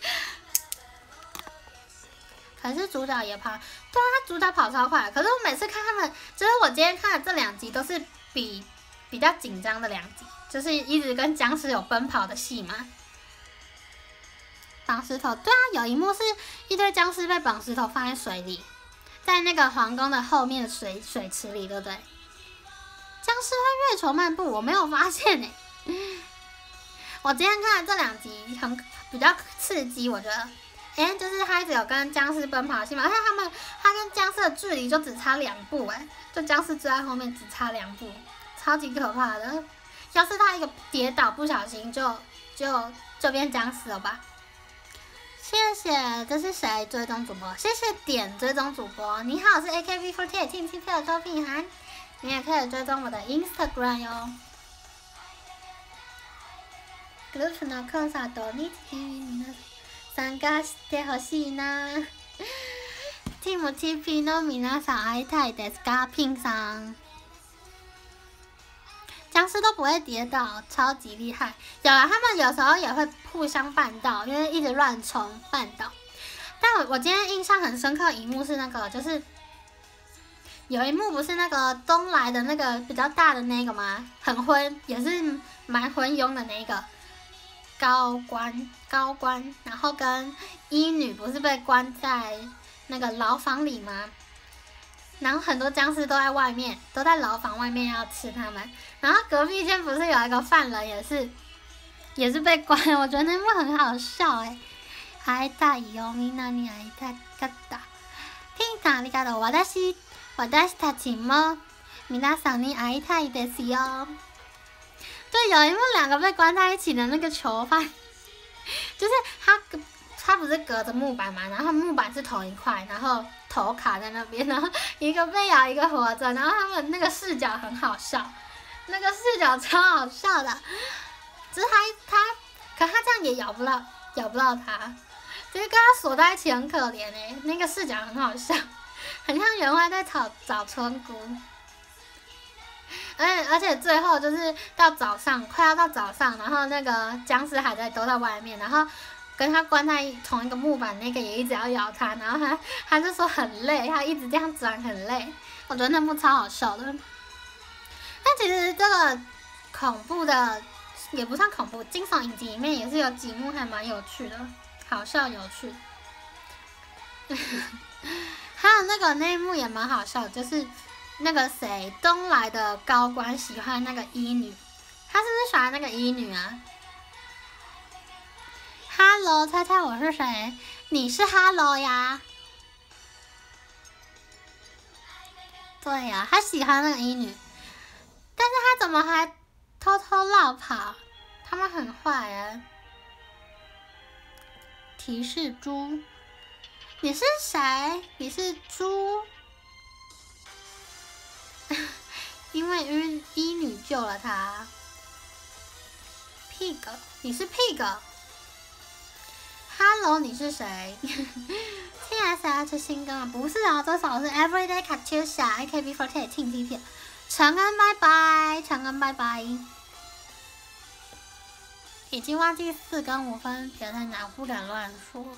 可是主角也跑，对啊，他主角跑超快。可是我每次看他们，就是我今天看的这两集都是比比较紧张的两集，就是一直跟僵尸有奔跑的戏嘛。绑石头，对啊，有一幕是一堆僵尸被绑石头放在水里，在那个皇宫的后面的水水池里，对不对？僵尸会月球漫步，我没有发现哎、欸。我今天看的这两集很比较刺激，我觉得。哎、欸，就是他一直有跟僵尸奔跑的戏嘛，而且他们他跟僵尸的距离就只差两步哎、欸，就僵尸追在后面只差两步，超级可怕的。要是他一个跌倒不小心就就就变僵尸了吧？谢谢，这是谁追踪主播？谢谢点追踪主播。你好，我是 A K B 四十八 听听票的高品涵，你也可以追踪我的 Instagram 哟。グループのコンサートに参加してほしいな。チーム T P の皆さん会いたいですか？ピンさん。僵尸都不会跌倒，超级厉害。有了，他们有时候也会互相绊倒，因为一直乱冲绊倒。但我我今天印象很深刻的一幕是那个，就是有一幕不是那个东来的那个比较大的那个吗？很昏，也是蛮昏庸的那个。高官，高官，然后跟医女不是被关在那个牢房里吗？然后很多僵尸都在外面，都在牢房外面要吃他们。然后隔壁间不是有一个犯人也是，也是被关，我觉得那幕很好笑哎。会いたいよ、みんなに会いたかった。ピンさんありがとう。私、私たちも皆さんに会いたいですよ。对，有一幕两个被关在一起的那个囚犯，就是他他不是隔着木板嘛，然后木板是同一块，然后头卡在那边，然后一个被咬，一个活着，然后他们那个视角很好笑，那个视角超好笑的，只是他他，可他这样也咬不到咬不到他，就是跟他锁在一起很可怜哎、欸，那个视角很好笑，很像员外在找找村姑。而且而且最后就是到早上，快要到早上，然后那个僵尸还在都在外面，然后跟他关在同一个木板，那个也一直要咬他，然后他他就说很累，他一直这样转很累，我觉得那幕超好笑的。但其实这个恐怖的也不算恐怖，惊悚影集里面也是有几幕还蛮有趣的，好笑有趣。还有那个那一幕也蛮好笑，就是。那个谁，东来的高官喜欢那个医女，他是不是喜欢那个医女啊 ？Hello， 猜猜我是谁？你是 Hello 呀？对呀、啊，他喜欢那个医女，但是他怎么还偷偷绕跑？他们很坏哎。提示猪，你是谁？你是猪？因为医医女救了他。Pig， 你是 Pig。Hello， 你是谁 ？T S H 新歌啊？不是啊，这首是 Everyday Katusha A K B 四十八 听 T P。陈恩拜拜，陈恩拜拜。已经忘记四跟五分别在哪，不敢乱说。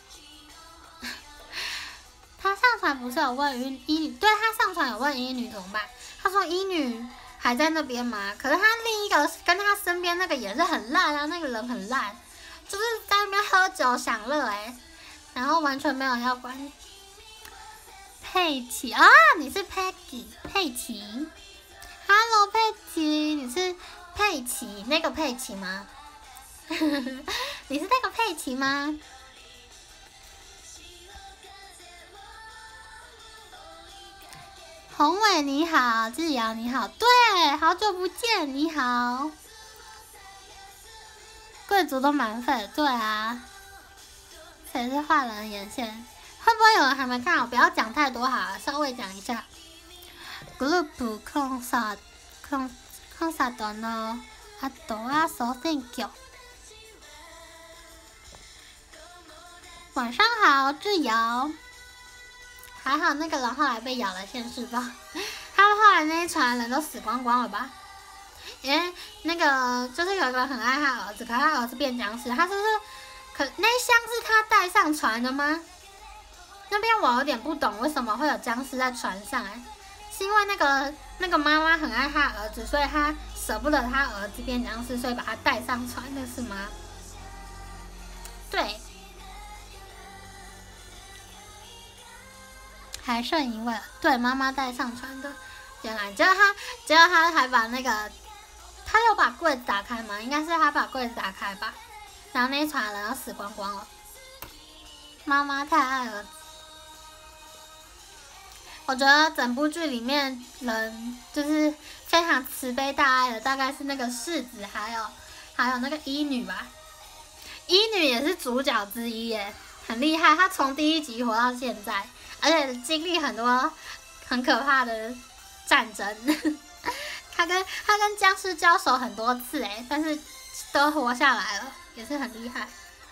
他上传不是有问医医女？对，他上传有问医女怎么办？他说医女还在那边吗？可是他另一个跟他身边那个也是很烂啊，那个人很烂，就是在那边喝酒享乐哎、欸，然后完全没有要管。佩奇啊，你是 Peggy 佩奇 ，Hello 佩奇，你是佩奇那个佩奇吗？你是那个佩奇吗？宏伟你好，志尧你好，对，好久不见，你好。贵族都蛮废，对啊。谁是坏人眼线？会不会有人还没看好？不要讲太多好了，稍微讲一下。Group concert con concert 呢？あとは総選挙。晚上好，志尧。 还好那个人后来被咬了现世报，他们后来那一船人都死光光了吧？因为那个就是有一个很爱他儿子，可他儿子变僵尸，他是不是？可那箱是他带上船的吗？那边我有点不懂，为什么会有僵尸在船上、欸？哎，是因为那个那个妈妈很爱他儿子，所以他舍不得他儿子变僵尸，所以把他带上船的是吗？对，还剩一位，对，妈妈带上船的。原来，结果他，结果他还把那个，他有把柜子打开吗？应该是他把柜子打开吧。然后那一船人要死光光了。妈妈太爱儿子。我觉得整部剧里面人就是非常慈悲大爱的，大概是那个世子，还有还有那个医女吧。医女也是主角之一耶，很厉害。她从第一集活到现在，而且经历很多很可怕的战争。她跟她跟僵尸交手很多次哎，但是都活下来了，也是很厉害。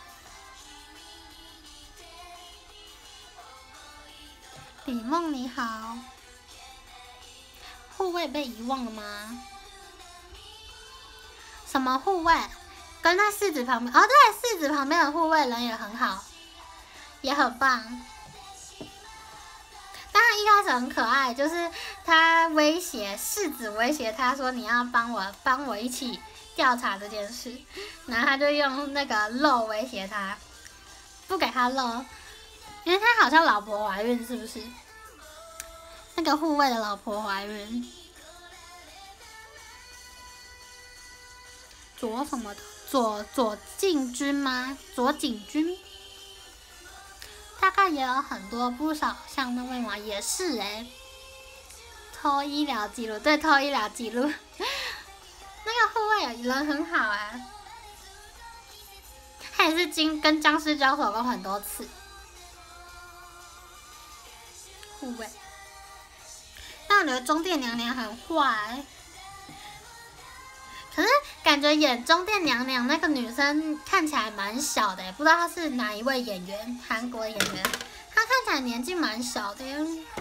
李梦你好，护卫被遗忘了吗？什么护卫？跟在世子旁边哦，对，世子旁边的护卫人也很好，也很棒。但他一开始很可爱，就是他威胁世子威胁他说你要帮我帮我一起调查这件事，然后他就用那个肉威胁他，不给他肉。因为他好像老婆怀孕，是不是？那个护卫的老婆怀孕，左什么的，左左进军吗？左景军，大概也有很多不少像那位嘛，也是哎、欸，偷医疗记录，对，偷医疗记录，那个护卫人很好哎、欸，他也是经跟僵尸交手过很多次。护卫，但我觉得中殿娘娘很坏，可是感觉演中殿娘娘那个女生看起来蛮小的，不知道她是哪一位演员，韩国演员，她看起来年纪蛮小的，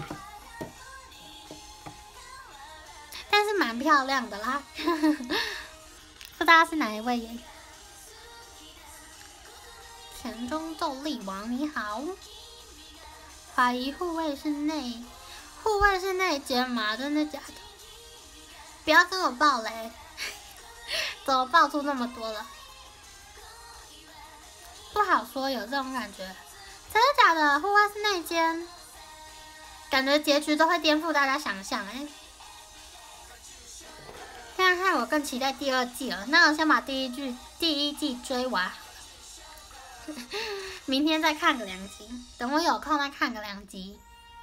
但是蛮漂亮的啦，不知道是哪一位演员。田中斗力王你好。怀疑护卫是内，护卫是内奸吗？真的假的？不要跟我爆雷，怎么爆出那么多了？不好说，有这种感觉。真的假的？护卫是内奸？感觉结局都会颠覆大家想象哎。现在害我更期待第二季了。那我先把第一季第一季追完。明天再看个两集，等我有空再看个两集。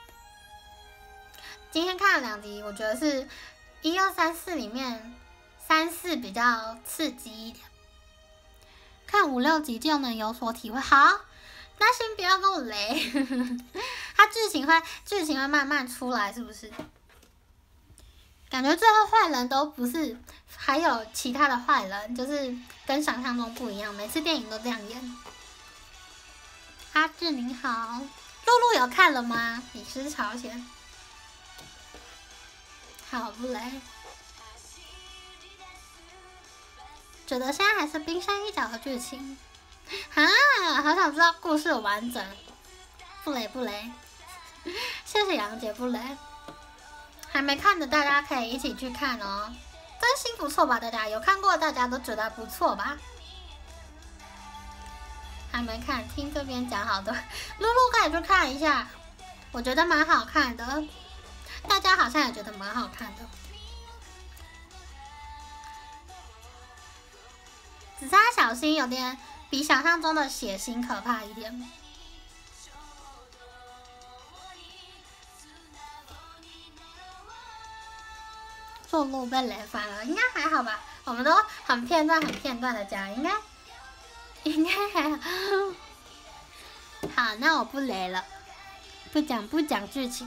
今天看了两集，我觉得是一二三四里面三四比较刺激一点，看五六集就能有所体会。好，那先不要跟我雷，它剧情会剧情会慢慢出来，是不是？感觉最后坏人都不是，还有其他的坏人，就是跟想象中不一样，每次电影都这样演。阿志你好，露露有看了吗？你是朝鲜，好不雷，觉得现在还是冰山一角的剧情，啊，好想知道故事的完整。不雷不雷，谢谢杨姐不雷，还没看的大家可以一起去看哦，真心不错吧？大家有看过，大家都觉得不错吧？还没看，听这边讲好多，露露可以去看一下，我觉得蛮好看的，大家好像也觉得蛮好看的，只是他小心有点比想象中的血腥可怕一点。做路被雷翻了，应该还好吧？我们都很片段、很片段的讲，应该。应该还好，好，那我不雷了，不讲不讲剧情。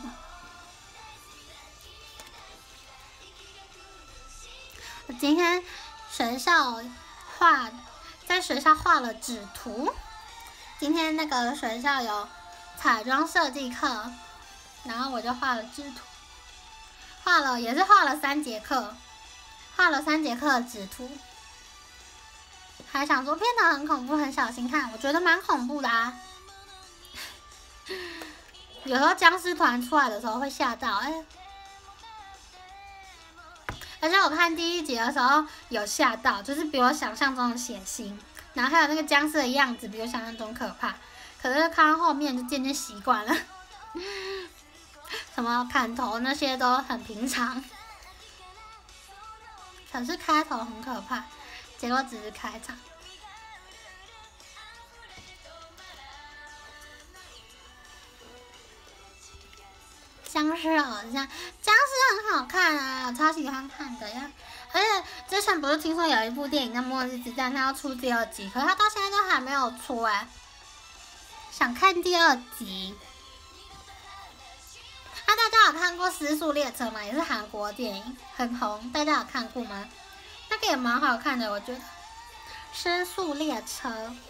我今天学校画，在学校画了纸图。今天那个学校有彩妆设计课， 然后我就画了纸图，画了也是画了三节课，画了三节课的纸图，还想说片头很恐怖，很小心看，我觉得蛮恐怖的啊。有时候僵尸团出来的时候会吓到，哎、欸，而且我看第一集的时候有吓到，就是比我想象中的血腥，然后还有那个僵尸的样子比我想象中可怕，可是看到后面就渐渐习惯了。什么砍头那些都很平常，可是开头很可怕，结果只是开场。僵尸好像，僵尸很好看啊，我超喜欢看的呀。而且之前不是听说有一部电影叫《末日之战》，它要出第二集，可是它到现在都还没有出哎、欸，想看第二集。啊，大家有看过《失速列车》吗？也是韩国电影，很红，大家有看过吗？那个也蛮好看的，我觉得。《失速列车》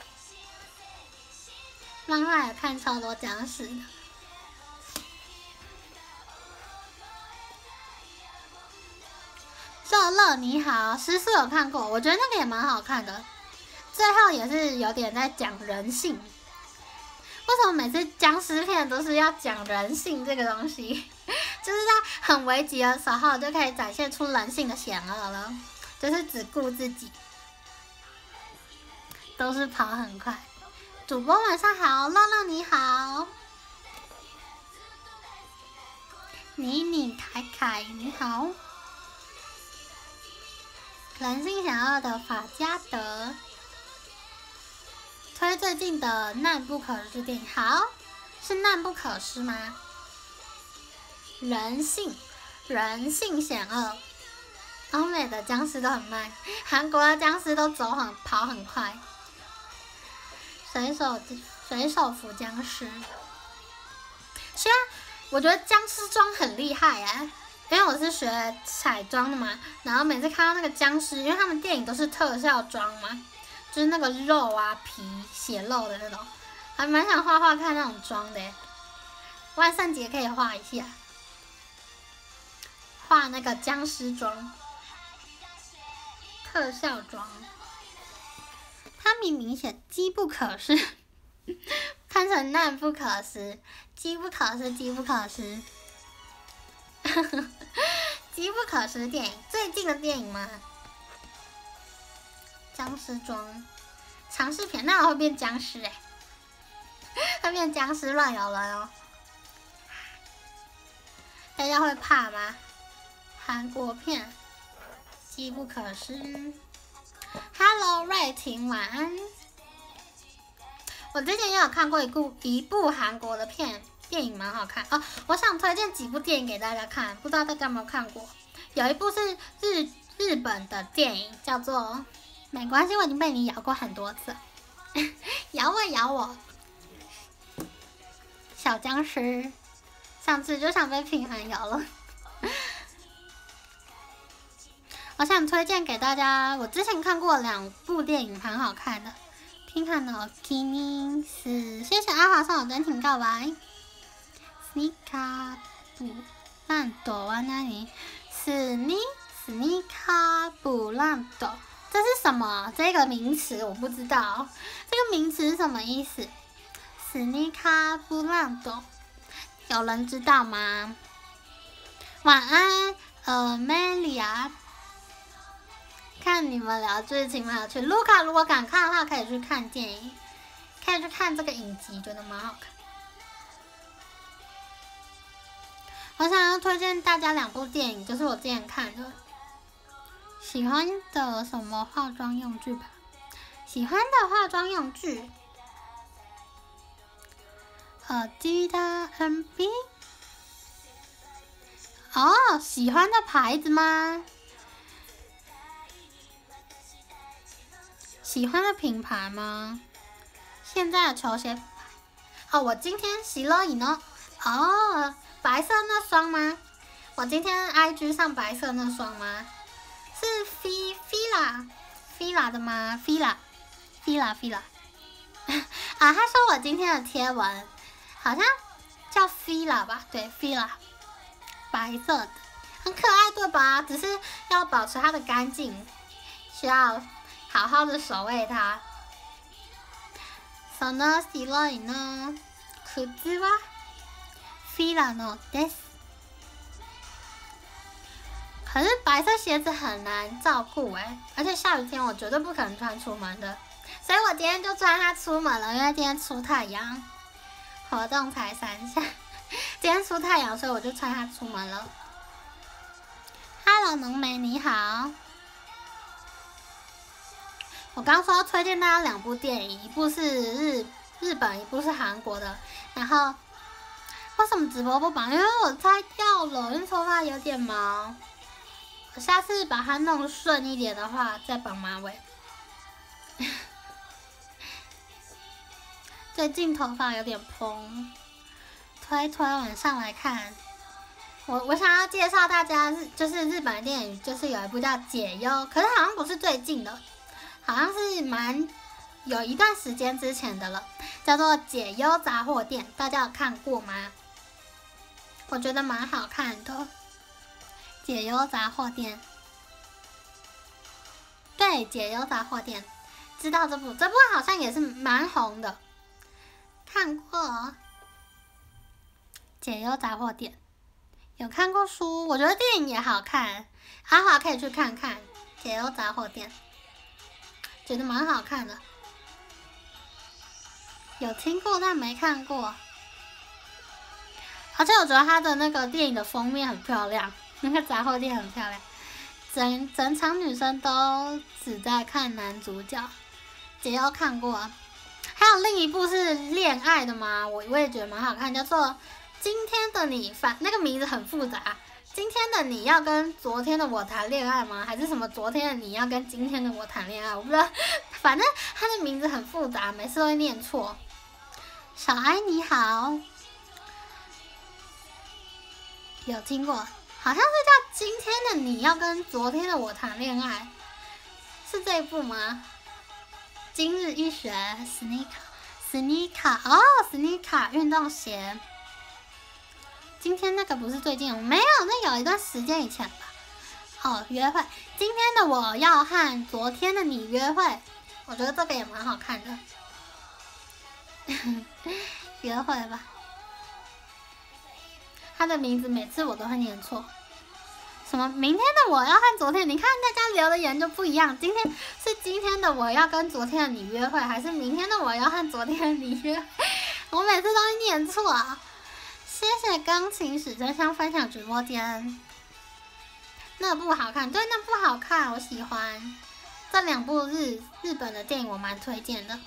漫画也看超多僵尸的。乐乐你好，失速有看过，我觉得那个也蛮好看的。最后也是有点在讲人性。为什么每次僵尸片都是要讲人性这个东西？就是在很危急的时候就可以展现出人性的险恶了，就是只顾自己，都是跑很快。主播晚上好，乐乐你好，妮妮凯凯你好，人性险恶的法加德。推最近的难不可失电影，好，是难不可失吗？人性，人性险恶。欧美的僵尸都很慢，韩国的僵尸都走很跑很快。水手水手服僵尸，虽然我觉得僵尸妆很厉害哎，因为我是学彩妆的嘛，然后每次看到那个僵尸，因为他们电影都是特效妆嘛。就是那个肉啊皮血肉的那种，还蛮想画画看那种妆的耶。万圣节可以画一下，画那个僵尸妆，特效妆。他明明写机不可失，看成难不可失，机不可失，机不可失。机不可失电影，最近的电影吗？僵尸妆，尝试片，那我会变僵尸哎、欸，会变僵尸乱咬人哦。大家会怕吗？韩国片，机不可失。Hello， 瑞婷晚安。我之前也有看过一部一部韩国的片，电影蛮好看哦。我想推荐几部电影给大家看，不知道大家有没有看过？有一部是日日本的电影，叫做。没关系，我已经被你咬过很多次，咬我咬我，小僵尸，上次就想被品涵咬了。我想推荐给大家，我之前看过两部电影，很好看的。听看到 Kini 是谢谢阿华送我真情告白 ，Snika 不烂朵哇那里是你 Snika 不烂朵。这是什么？这个名词我不知道，这个名词是什么意思 ？Sneaker Blando， 有人知道吗？晚安，呃 ，Melia。看你们聊剧情蛮有趣。卢卡如果敢看的话，可以去看电影，可以去看这个影集，觉得蛮好看。我想要推荐大家两部电影，就是我之前看的。喜欢的什么化妆用具吧？喜欢的化妆用具，呃 ，Adidas M B。哦，喜欢的牌子吗？喜欢的品牌吗？现在的球鞋品牌。哦，我今天洗了影呢。哦，白色那双吗？我今天 I G 上白色那双吗？是 Fila Fila 的吗 ？Fila Fila Fila 啊，他说我今天的贴文好像叫 Fila 吧，对 Fila， 白色的，很可爱对吧？只是要保持它的干净，需要好好的守卫它。その白いの靴はフィラノです。可是白色鞋子很难照顾哎，而且下雨天我绝对不可能穿出门的，所以我今天就穿它出门了，因为今天出太阳，活动才三下，今天出太阳，所以我就穿它出门了。Hello， 浓眉你好。我刚说要推荐大家两部电影，一部是日日本，一部是韩国的。然后为什么直播不绑？因为我拆掉了，因为头发有点毛。我下次把它弄顺一点的话，再绑马尾。最近头发有点蓬，推推晚上来看。我我想要介绍大家日就是日本的电影，就是有一部叫《解忧》，可是好像不是最近的，好像是蛮有一段时间之前的了，叫做《解忧杂货店》，大家有看过吗？我觉得蛮好看的，《解忧杂货店》。对，《解忧杂货店》，知道这部，这部好像也是蛮红的，看过《解忧杂货店》。有看过书，我觉得电影也好看，阿华可以去看看《解忧杂货店》，觉得蛮好看的。有听过但没看过，而且我觉得他的那个电影的封面很漂亮，那个杂货店很漂亮，整整场女生都只在看男主角。解忧看过，还有另一部是恋爱的吗？我我也觉得蛮好看，叫做。今天的你，反那个名字很复杂。今天的你要跟昨天的我谈恋爱吗？还是什么？昨天的你要跟今天的我谈恋爱？我不知道，反正他的名字很复杂，每次都会念错。小艾你好，有听过？好像是叫今天的你要跟昨天的我谈恋爱，是这一部吗？今日一学 sneaker sneaker 哦 sneaker 运动鞋。今天那个不是最近，没有，那有一段时间以前吧。哦，约会。今天的我要和昨天的你约会，我觉得这个也蛮好看的。约会吧。他的名字每次我都会念错。什么？明天的我要和昨天，你看大家留的言就不一样。今天是今天的我要跟昨天的你约会，还是明天的我要和昨天的你约会？我每次都会念错啊。谢谢钢琴史真香分享直播间，那部好看，对，那部好看，我喜欢。这两部日日本的电影我蛮推荐的。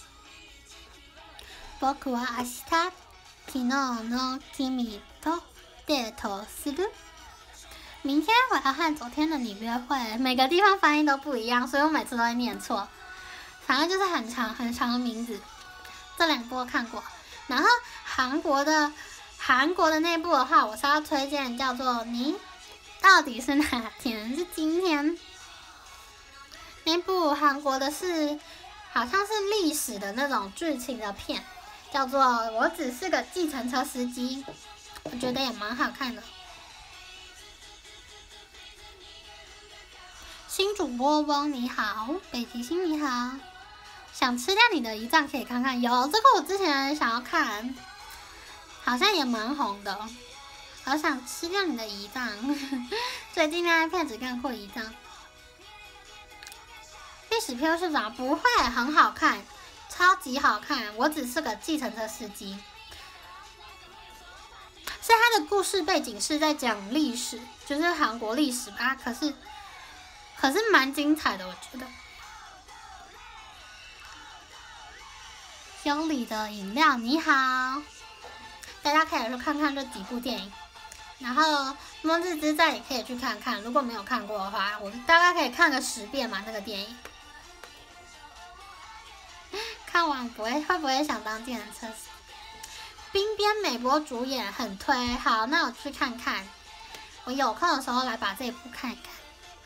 僕は明日昨日の君とデートする。明天我要和昨天的你约会，每个地方发音都不一样，所以我每次都会念错。反正就是很长很长的名字。这两部我看过，然后韩国的。韩国的那部的话，我是要推荐叫做《你到底是哪天》，是今天。那部韩国的是好像是历史的那种剧情的片，叫做《我只是个计程车司机》，我觉得也蛮好看的。新主播翁你好，北极星你好，想吃掉你的胰脏可以看看，有这个我之前想要看。好像也蛮红的，好想吃掉你的胰脏。最近那片只看过胰脏。历史片是啥？不会，很好看，超级好看。我只是个计程车司机。所以它的故事背景是在讲历史，就是韩国历史吧。可是，可是蛮精彩的，我觉得。有理的饮料，你好。大家可以去看看这几部电影，然后《末日之战》也可以去看看，如果没有看过的话，我大概可以看个十遍嘛，这个电影。看完不会会不会想当计程车？滨边美波主演，很推。好，那我去看看，我有空的时候来把这一部看一看。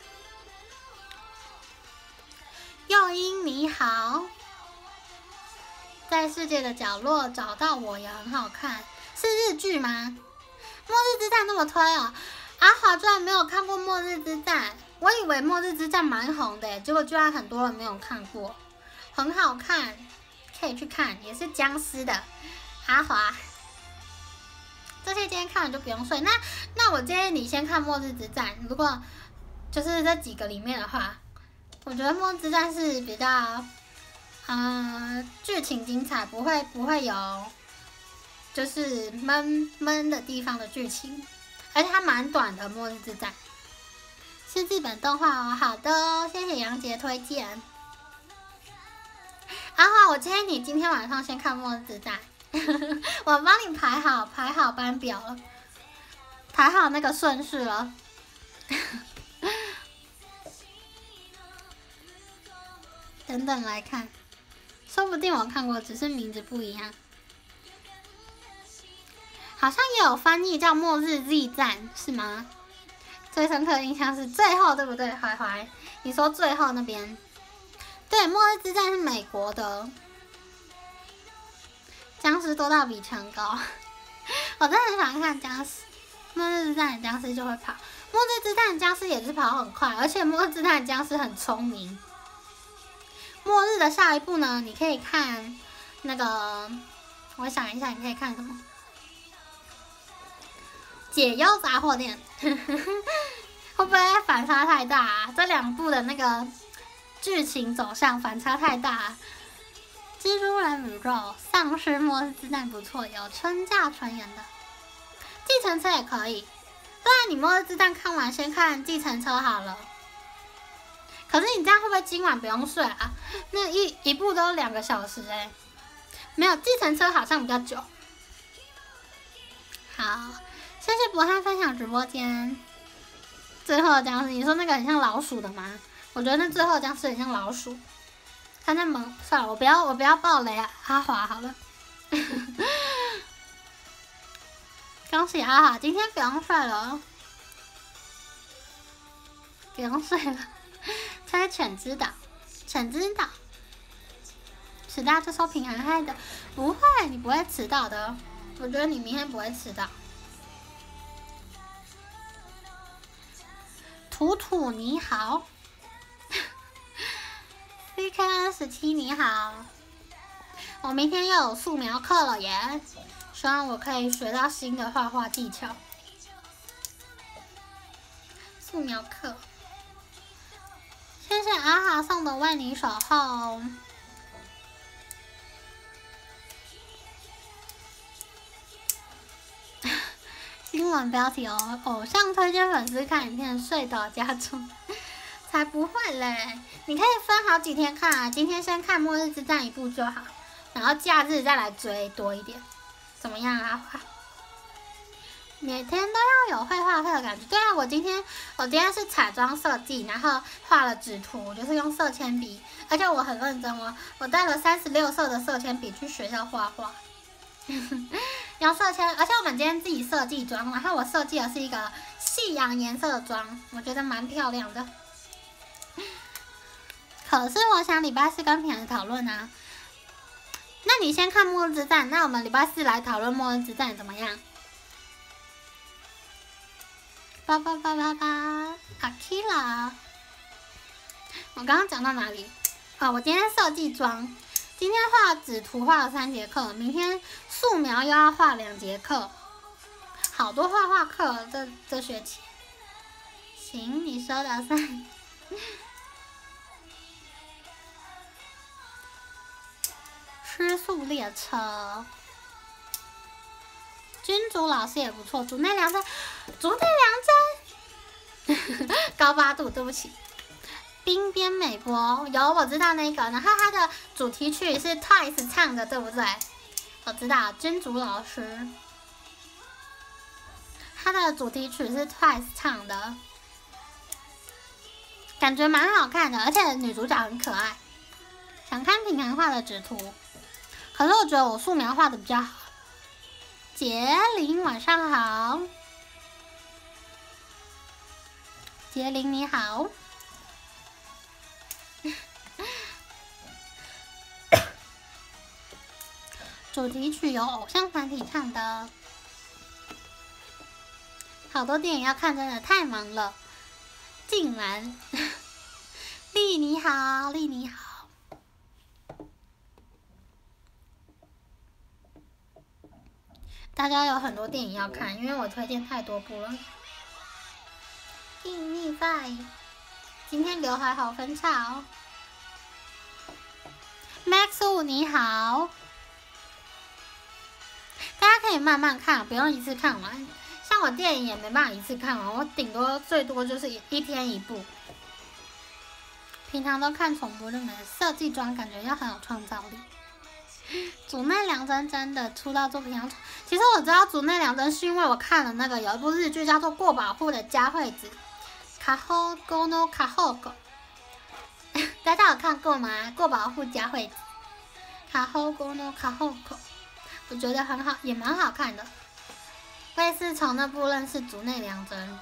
幼英你好，在世界的角落找到我也很好看。 是日剧吗？末日之战那么推哦，阿华居然没有看过末日之战，我以为末日之战蛮红的，结果居然很多人没有看过，很好看，可以去看，也是僵尸的。阿华，这些今天看完就不用睡。那那我建议你先看末日之战，如果就是这几个里面的话，我觉得末日之战是比较，呃，剧情精彩，不会不会有。就是闷闷的地方的剧情，而且它蛮短的。末日之战是日本动画哦。好的，谢谢杨杰推荐。阿华，我建议你今天晚上先看末日之战，我帮你排好排好班表了，排好那个顺序了。等等来看，说不定我看过，只是名字不一样。好像也有翻译叫《末日 Z 战》，是吗？最深刻的印象是最后，对不对？怀怀，你说最后那边，对，《末日之战》是美国的，僵尸多到比城高。我真的很喜欢看僵尸，《末日之战》的僵尸就会跑，《末日之战》的僵尸也是跑很快，而且《末日之战》的僵尸很聪明。末日的下一步呢？你可以看那个，我想一下，你可以看什么？解忧杂货店会不会反差太大啊？这两部的那个剧情走向反差太大啊。蜘蛛人宇宙、丧尸末日之战不错，有春假传言的。计程车也可以，不然你末日之战看完先看计程车好了。可是你这样会不会今晚不用睡啊？那一一部都两个小时哎、欸，没有计程车好像比较久。好。谢谢博翰分享直播间。最后僵尸，你说那个很像老鼠的吗？我觉得那最后僵尸很像老鼠。他在门，算了，我不要，我不要爆雷啊！阿华好了。恭喜阿华，今天不用睡了，不用睡了。猜犬之岛，犬之岛。迟到就说平安害的，不会，你不会迟到的。我觉得你明天不会迟到。图图你好，C K N 十七你好，我明天又有素描课了耶，希望我可以学到新的画画技巧。素描课，谢谢阿哈送的为你守候。新闻标题哦，偶像推荐粉丝看影片睡倒家中，才不会嘞！你可以分好几天看啊，今天先看《末日之战》一部就好，然后假日再来追多一点，怎么样啊？每天都要有绘画课的感觉。对啊，我今天我今天是彩妆设计，然后画了纸图，就是用色铅笔，而且我很认真哦，我带了三十六色的色铅笔去学校画画。用色铅，而且我们今天自己设计妆，然后我设计的是一个夕阳颜色的妆，我觉得蛮漂亮的。可是我想礼拜四跟平安讨论啊，那你先看《末日之战》，那我们礼拜四来讨论《末日之战》怎么样？八八八八八，阿 Kira， 我刚刚讲到哪里？啊，我今天设计妆。今天画纸图画了三节课，明天素描又要画两节课，好多画画课这这学期。行，你说的算。吃素列车，君主老师也不错，竹内良真，竹内良真，高八度，对不起。冰边美波有我知道那个，然后它的主题曲是 Twice 唱的，对不对？我知道君主老师，它的主题曲是 Twice 唱的，感觉蛮好看的，而且女主角很可爱。想看平衡画的纸图，可是我觉得我素描画的比较好。杰林晚上好，杰林你好。主题曲由偶像团体唱的， 好多电影要看，真的太忙了。竟然，丽你好，丽你好。大家有很多电影要看，因为我推荐太多部了。秘密在，今天刘海好分叉哦。Max 五你好，大家可以慢慢看，不用一次看完。像我电影也没办法一次看完，我顶多最多就是一一天一部。平常都看重播就没了。设计妆感觉要很有创造力。竹内良真真的出道作品要，其实我知道竹内良真是因为我看了那个有一部日剧叫做《过保护的佳惠子》，卡后沟 no 卡后狗，大家有看过吗？过保护佳惠子，卡后沟 no 卡后狗，我觉得很好，也蛮好看的。我也是从那部认识竹内良真，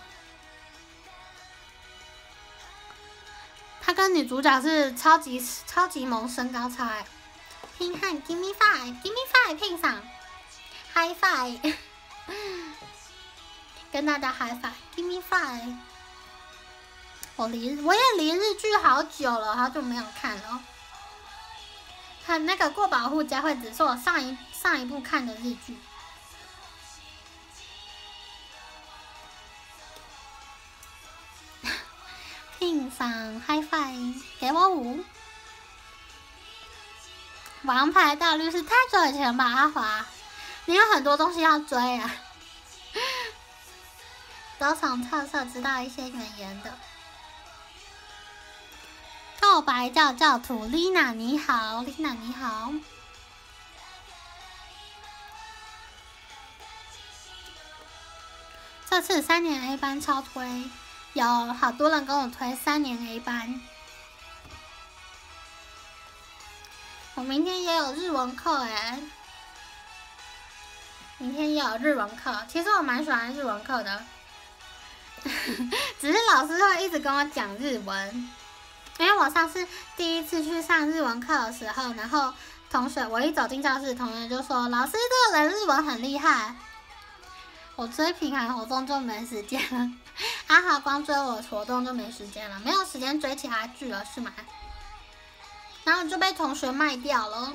他跟女主角是超级超级萌身高差哎。拼汉 ，Give me five，Give me five， 拼上 ，High five， 跟大家 High five，Give me five。我离我也离日剧好久了，好久没有看了。看那个过保护佳惠子是我上一上一部看的日剧。拼上 High five， 给我五。王牌大律师太久以前吧，阿华，你有很多东西要追啊，都从特色知道一些原言的。告白教教徒 Lina 你好 ，Lina 你好。这次三年 A 班超推，有好多人跟我推三年 A 班。我明天也有日文课哎，明天也有日文课。其实我蛮喜欢日文课的，只是老师会一直跟我讲日文。因为我上次第一次去上日文课的时候，然后同学我一走进教室，同学就说：“老师，这个人日文很厉害。”我追平衡活动就没时间了，阿豪光追我活动就没时间了，没有时间追其他剧了是吗？然后就被同学卖掉了。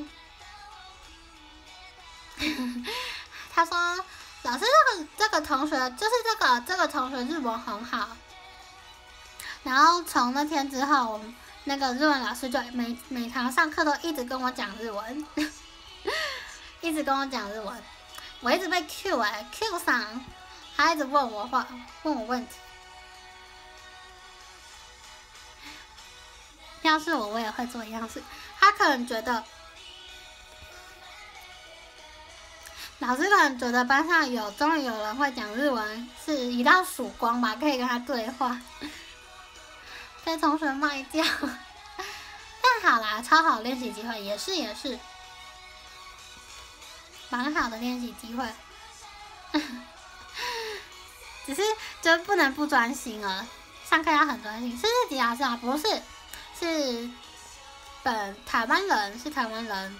他说：“老师，这个这个同学就是这个这个同学日文很好。”然后从那天之后，我们那个日文老师就每每堂上课都一直跟我讲日文，一直跟我讲日文。我一直被 Q 哎、欸、，Q 上，他一直问我话，问我问题。要是我，我也会做一样事。他可能觉得，老师可能觉得班上有终于有人会讲日文，是一道曙光吧，可以跟他对话。被同学卖掉，但好啦，超好练习机会，也是也是，蛮好的练习机会。只是就不能不专心了，上课要很专心。是日籍老师啊？不是。是本台湾人，是台湾人。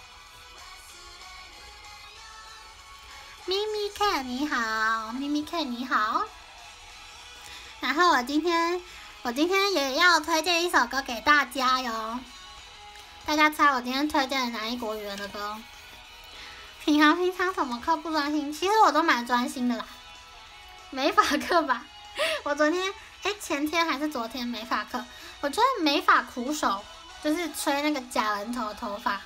咪咪 K 你好，咪咪 K 你好。然后我今天，我今天也要推荐一首歌给大家哟。大家猜我今天推荐的哪一国语言的歌？平常平常什么课不专心？其实我都蛮专心的啦。美发课吧，我昨天。哎，前天还是昨天美发课，我觉得美发苦手，就是吹那个假人头的头发。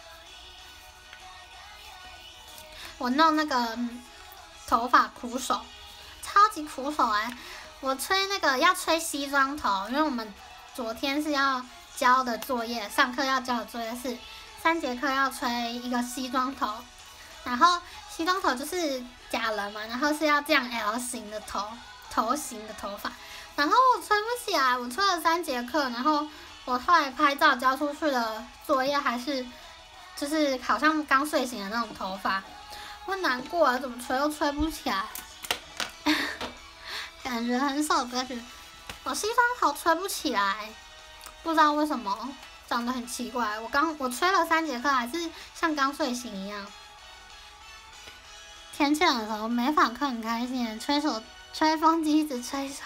我弄那个头发苦手，超级苦手哎！我吹那个要吹西装头，因为我们昨天是要交的作业，上课要交的作业是三节课要吹一个西装头，然后西装头就是假人嘛，然后是要这样 L 型的头头型的头发。然后我吹不起来，我吹了三节课，然后我后来拍照交出去的作业还是，就是好像刚睡醒的那种头发，我难过啊，怎么吹又吹不起来，感觉很少歌曲，我西装头吹不起来，不知道为什么，长得很奇怪。我刚我吹了三节课，还是像刚睡醒一样。天气冷的时候，美发课很开心，吹首吹风机一直吹手。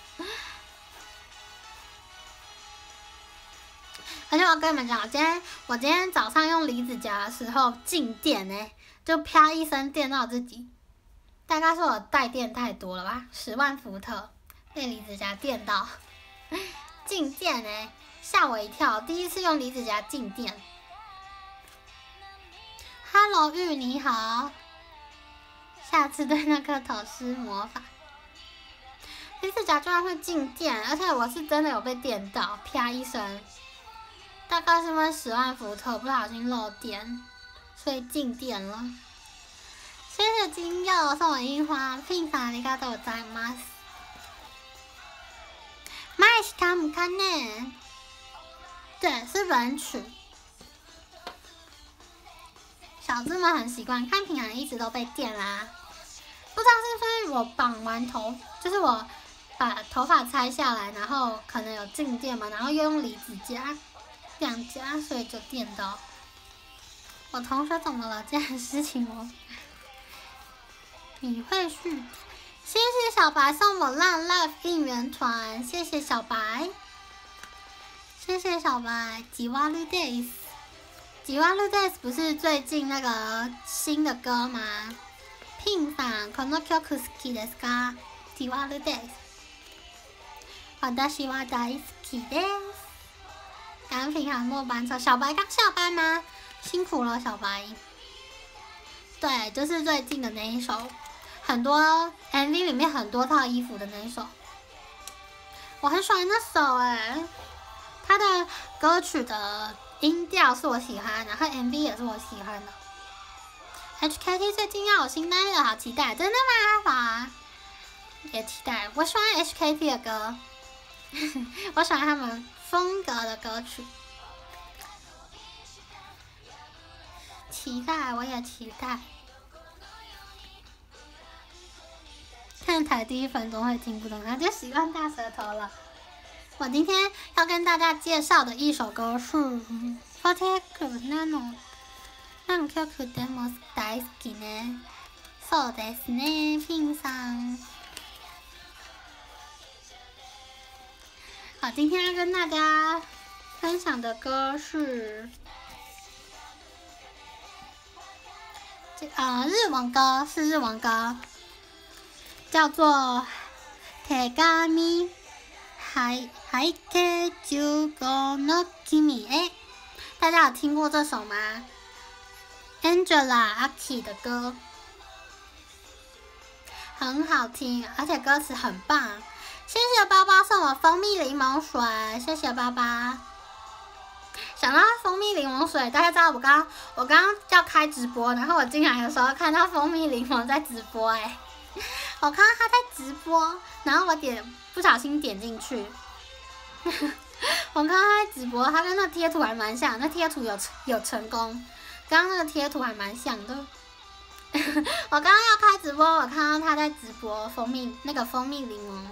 而且我跟你们讲，我今天我今天早上用离子夹的时候静电呢，就啪一声电到自己，大概是我带电太多了吧，十万伏特被离子夹电到，静电呢，吓我一跳，第一次用离子夹静电。Hello 玉你好，下次对那颗头施魔法。离子夹居然会静电，而且我是真的有被电到，啪一声。大概是因为十万伏特不小心漏电，所以静电了。谢谢金柚送我樱花，拼法你がとうございます。前しか唔看呢？对，是人曲。小智们很习惯，看平衡一直都被电啦。不知道是因为我绑完头，就是我把头发拆下来，然后可能有静电嘛，然后又用离子夹。两家，所以就电到。我同学怎么了？这样的事情哦。你会去？谢谢小白送我烂 love 应援团，谢谢小白，谢谢小白。吉瓦路 days， 吉瓦路 days 不是最近那个新的歌吗？拼法この曲好きですか？吉瓦路 days。私は大好きです。刚平衡末班车，小白刚下班吗？辛苦了，小白。对，就是最近的那一首，很多 M V 里面很多套衣服的那一首，我很喜欢那首哎。他的歌曲的音调是我喜欢，然后 M V 也是我喜欢的。H K T 最近要有新单了，好期待！真的吗？好，也期待。我喜欢 H K T 的歌，我喜欢他们风格的歌曲，期待，我也期待。看台第一分钟会听不懂，他就习惯大舌头了。我今天要跟大家介绍的一首歌是《Forte Nano》，那の曲でも大好きね。そうですね、ピンさん。好，今天要跟大家分享的歌是，这呃日文歌，是日文歌，叫做《手紙はい背景十五の君へ》。大家有听过这首吗 ？Angela Aki 的歌，很好听，而且歌词很棒。谢谢包包送我蜂蜜柠檬水，谢谢包包。想到蜂蜜柠檬水，大家知道我刚我刚刚要开直播，然后我进来的时候看到蜂蜜柠檬在直播、欸，哎，我看到他在直播，然后我点不小心点进去，我看到他在直播，他跟那贴图还蛮像，那贴图有有成功，刚刚那个贴图还蛮像的。我刚刚要开直播，我看到他在直播蜂蜜那个蜂蜜柠檬。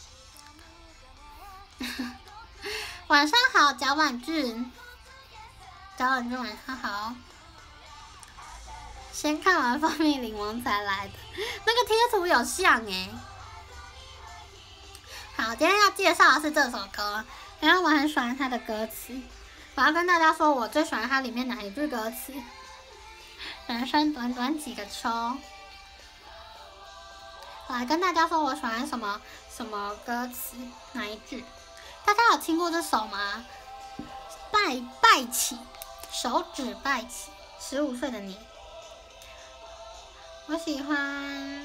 晚上好，贾婉俊，贾婉俊晚上好。先看完蜂蜜柠檬才来的，那个贴图有像哎、欸。好，今天要介绍的是这首歌，然后我很喜欢它的歌词，我要跟大家说我最喜欢它里面哪一句歌词。人生短短几个秋，我来跟大家说我喜欢什么什么歌词，哪一句？大家有听过这首吗？拜拜起，手指拜起，十五岁的你。我喜欢，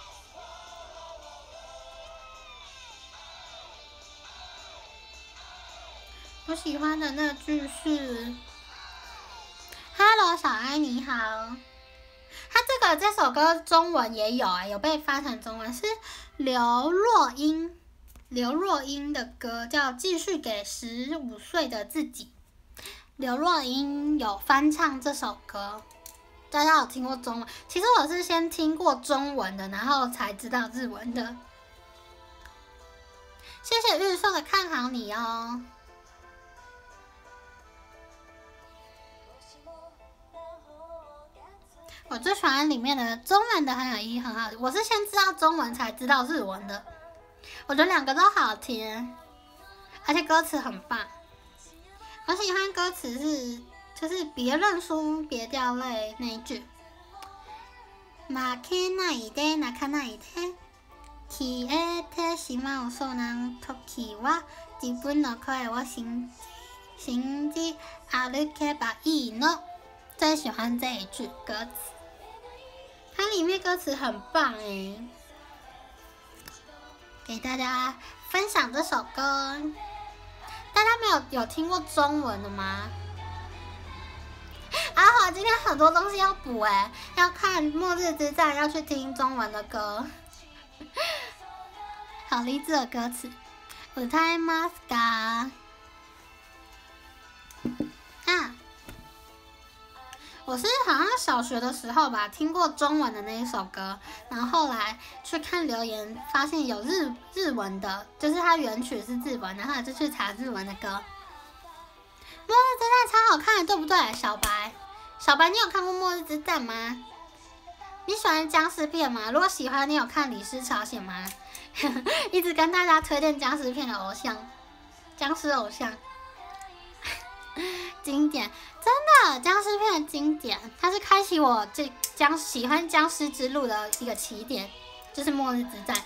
我喜欢的那句是 “Hello， 小爱你好”。它这个这首歌中文也有啊，有被发成中文，是刘若英。刘若英的歌叫《继续给十五岁的自己》，刘若英有翻唱这首歌，大家有听过中文？其实我是先听过中文的，然后才知道日文的。谢谢玉硕的看好你哦。我觉最喜欢里面的中文的很有意义，很好听。我是先知道中文才知道日文的，我觉得两个都好听，而且歌词很棒。我喜欢歌词是就是别认输，别掉泪那一句。負けないで泣かないで消えてしまうそうな時は自分の声を信じ信じ歩けばいいの。最喜欢这一句歌词，它里面歌词很棒诶，给大家分享这首歌。大家没有有听过中文的吗？啊，我今天很多东西要补哎，要看《末日之战》，要去听中文的歌，好励志的歌词。歌いますか？啊，我是好像小学的时候吧，听过中文的那一首歌，然后后来去看留言，发现有日日文的，就是它原曲是日文，然后就去查日文的歌。末日之战超好看的，对不对？小白，小白，你有看过末日之战吗？你喜欢僵尸片吗？如果喜欢，你有看李尸朝鲜吗？一直跟大家推荐僵尸片的偶像，僵尸偶像，经典，真的僵尸片的经典，它是开启我这僵喜欢僵尸之路的一个起点，就是末日之战。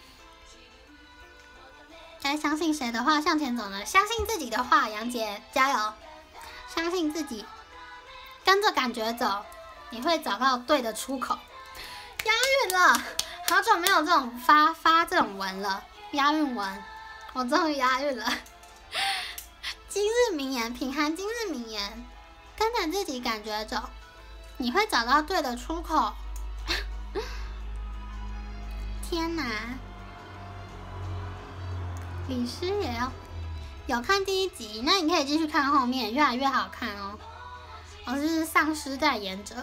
该相信谁的话向前走呢？相信自己的话，杨杰加油！相信自己，跟着感觉走，你会找到对的出口。押韵了，好久没有这种发发这种文了，押韵文，我终于押韵了。今日名言，品涵今日名言，跟着自己感觉走，你会找到对的出口。天哪！李诗也要有看第一集，那你可以继续看后面，越来越好看哦。我是丧尸代言者，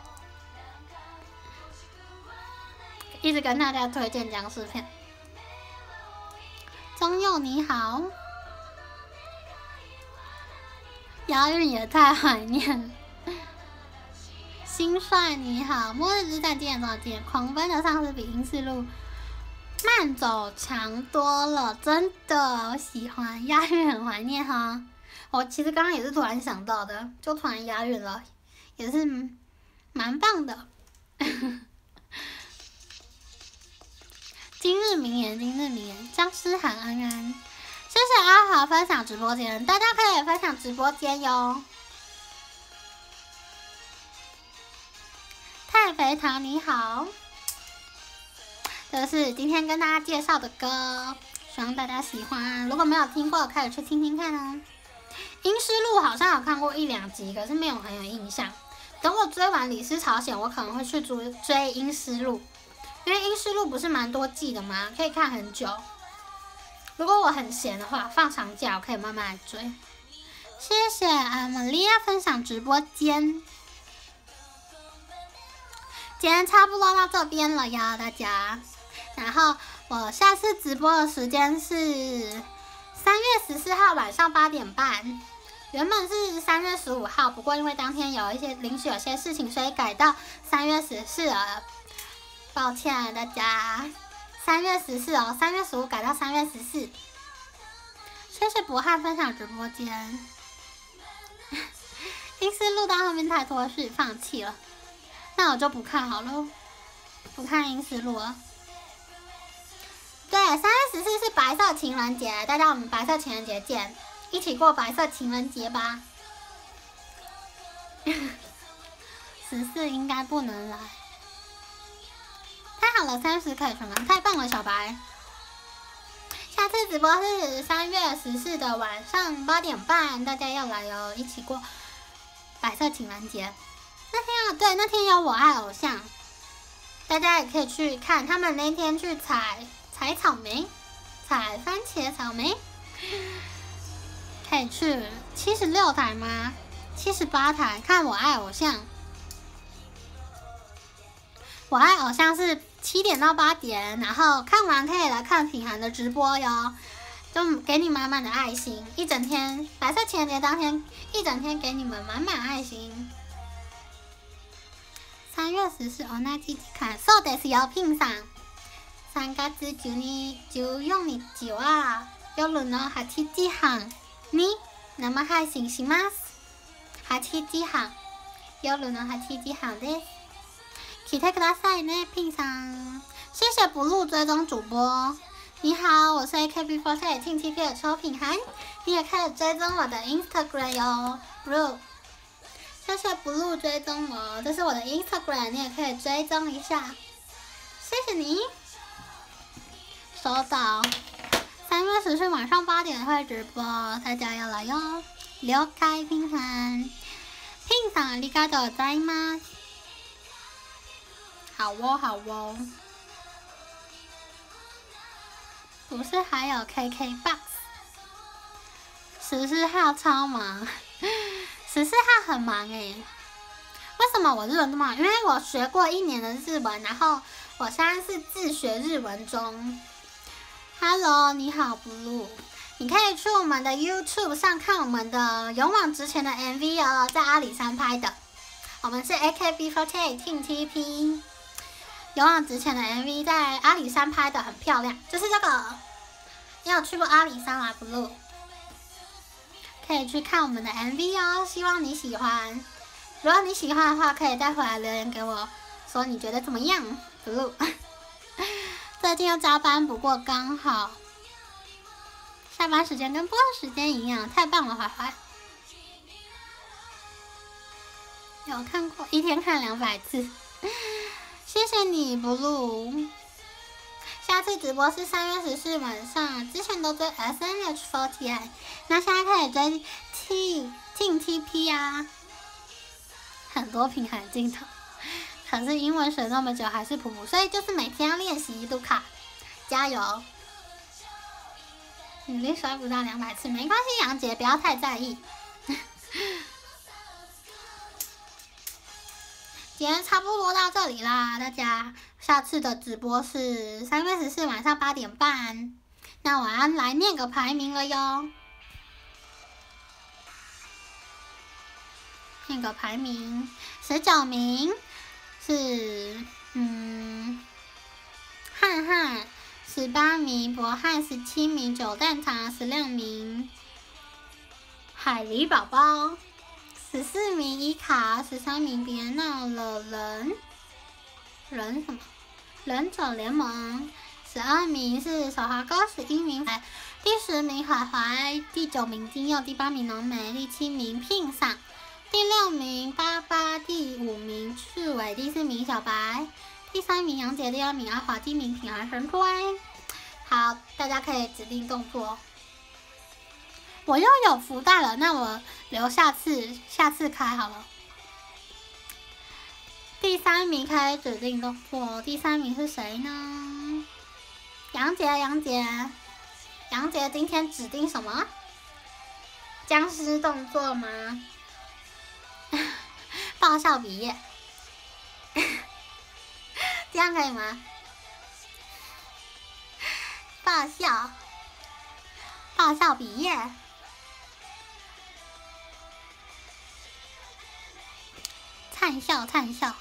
一直跟大家推荐僵尸片。中佑你好，押韵也太怀念了。新帅你好，末日之战今年多少集？狂奔的丧尸比英式路慢走强多了，真的，我喜欢押韵，很怀念哈。我其实刚刚也是突然想到的，就突然押韵了，也是蛮棒的。今日名言，今日名言，僵尸喊安安。谢谢阿豪分享直播间，大家可以分享直播间哟。太肥糖你好。这是今天跟大家介绍的歌，希望大家喜欢。如果没有听过，可以去听听看哦。阴尸路好像有看过一两集，可是没有很有印象。等我追完李尸朝鲜，我可能会去追追阴尸路，因为阴尸路不是蛮多季的吗？可以看很久。如果我很闲的话，放长假我可以慢慢来追。谢谢阿玛利亚分享直播间。今天差不多到这边了呀，大家。然后我下次直播的时间是三月十四号晚上八点半，原本是三月十五号，不过因为当天有一些临时有些事情，所以改到三月十四了。抱歉大家，三月十四哦，三月十五改到三月十四。谢谢博翰分享直播间。阴尸录到后面太多事，放弃了。那我就不看好了，不看阴尸录了。对，三月十四是白色情人节，大家我们白色情人节见，一起过白色情人节吧。十四应该不能来，太好了，三十可以全完，太棒了，小白。下次直播是三月十四的晚上八点半，大家要来哦，一起过白色情人节。那天啊，对，那天有我爱偶像，大家也可以去看，他们那天去采采草莓，采番茄草莓，可以去七十六台吗？七十八台看我爱偶像。我爱偶像是七点到八点，然后看完可以来看品涵的直播哟，就给你满满的爱心，一整天白色情人节当天，一整天给你们满满爱心。 三月十四，同じ時間。そうですよ、ピンさん。三月十二、十四日は夜のはちじはんに生配信します。はちじはん、夜のはちじはんです。来てくださいね，ピンさん。谢谢不录追踪主播。你好，我是 A K B四十八 T T P 的邱品涵，你也可以追踪我的 Instagram 哟 ，Blue。谢谢不录追踪我，这是我的 Instagram， 你也可以追踪一下。谢谢你。收到，三月十四晚上八点会直播，大家要来哟。了解平凡，平さんありがとうございます。好哦，好哦。不是还有 K K box？ 十四号超忙，十四号很忙诶。为什么我日文这么好？因为我学过一年的日文，然后我现在是自学日文中。Hello， 你好 Blue， 你可以去我们的 YouTube 上看我们的勇往直前的 M V 哦，在阿里山拍的。我们是 A K B四十八 Team T P， 勇往直前的 M V 在阿里山拍的，很漂亮。就是这个，你有去过阿里山吗 Blue？ 可以去看我们的 M V 哦，希望你喜欢。如果你喜欢的话，可以带回来留言给我，说你觉得怎么样 Blue？最近要加班，不过刚好下班时间跟播时间一样，太棒了，怀怀。有看过，一天看两百次，谢谢你 Blue。下次直播是三月十四晚上，之前都追 S N H 四十八，那现在可以追 T T T P 啊，很多平衡镜头。可是英文学那么久还是普普，所以就是每天要练习一读卡，加油！努力刷不到两百次没关系，杨姐不要太在意。今天差不多到这里啦，大家下次的直播是三月十四晚上八点半，那我要来念个排名了哟，念个排名，十九名。是嗯，汉汉十八名，博汉十七名，九蛋茶十六名，海狸宝宝十四名，伊卡十三名，别闹了人人什么忍者联盟十二名是小华哥，十一名第十名海怀，第九名金佑，第八名浓眉，第七名聘上。第六名八八，第五名赤尾，第四名小白，第三名杨杰，第二名阿华，第一名品寒神推。好，大家可以指定动作。我又有福袋了，那我留下次下次开好了。第三名开指定动作，第三名是谁呢？杨杰，杨杰，杨杰今天指定什么？僵尸动作吗？爆笑毕业，这样可以吗？爆笑，爆笑毕业，灿笑灿笑，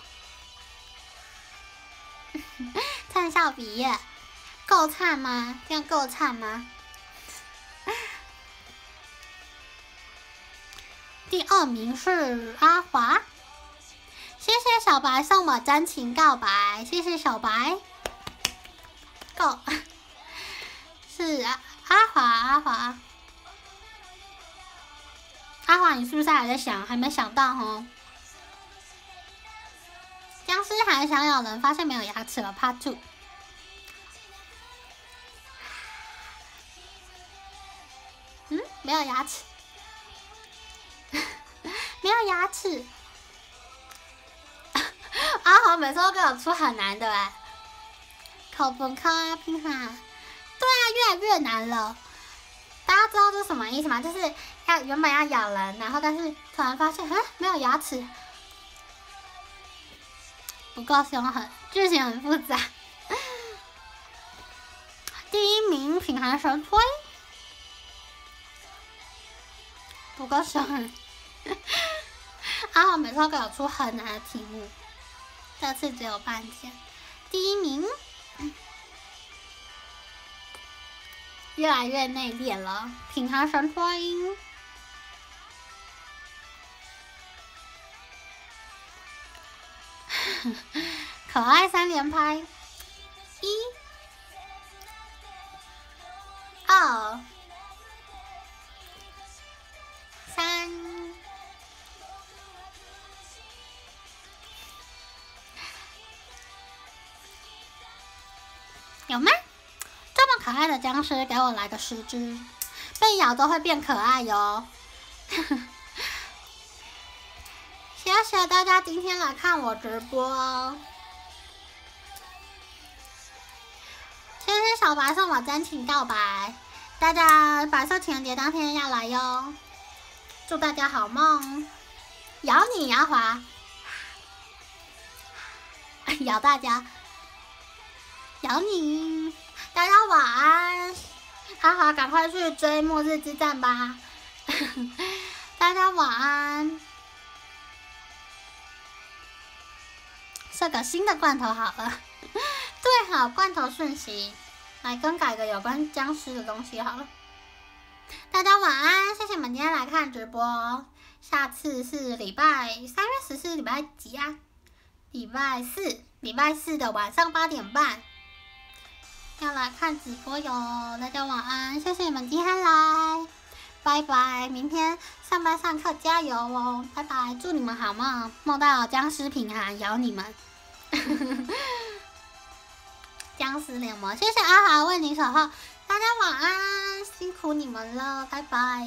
灿笑毕业，够灿吗？这样够灿吗？第二名是阿华，谢谢小白送我真情告白，谢谢小白。够，是阿阿华阿华阿华，你是不是还在想，还没想到哦？僵尸还想咬人，发现没有牙齿了 ，Part Two。嗯，没有牙齿。没有牙齿，阿豪每次都给我出很难的哎，口本科啊拼哈，对啊，越来越难了。大家知道这是什么意思吗？就是要原本要咬人，然后但是突然发现，哎，没有牙齿，不够凶狠，剧情很复杂。第一名品寒神推，不够凶狠。阿豪每次都给我出很难的题目， 这次只有半件。第一名，越来越内敛了，品尝神脱音。可爱三连拍，一、二、三，有吗？这么可爱的僵尸，给我来个十只，被咬都会变可爱哟。谢谢大家今天来看我直播。谢谢小白送我真情告白，大家白色情人节当天要来哟。祝大家好梦，咬你牙华，咬大家，咬你，大家晚安。阿华赶快去追末日之战吧。大家晚安。设个新的罐头好了。对，好，罐头讯息，来更改个有关僵尸的东西好了。大家晚安，谢谢你们今天来看直播。下次是礼拜三月十四，礼拜几啊？礼拜四，礼拜四的晚上八点半要来看直播哟。大家晚安，谢谢你们今天来，拜拜。明天上班上课加油哦，拜拜，祝你们好梦，梦到僵尸平安，咬你们。僵尸联盟，谢谢阿豪为你守候，大家晚安，辛苦你们了，拜拜，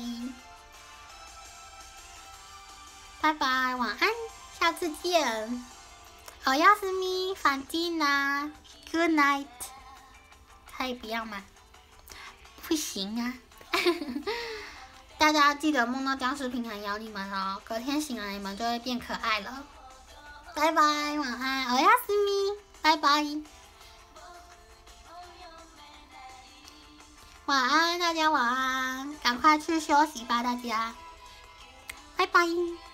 拜拜，晚安，下次见。哦，要是咪，反击呢 ，Good night， 可以不要吗？不行啊。大家记得梦到僵尸平安咬你们哦，隔天醒来你们就会变可爱了。拜拜，晚安，哦，要是咪，拜拜。晚安，大家晚安，赶快去休息吧，大家，拜拜。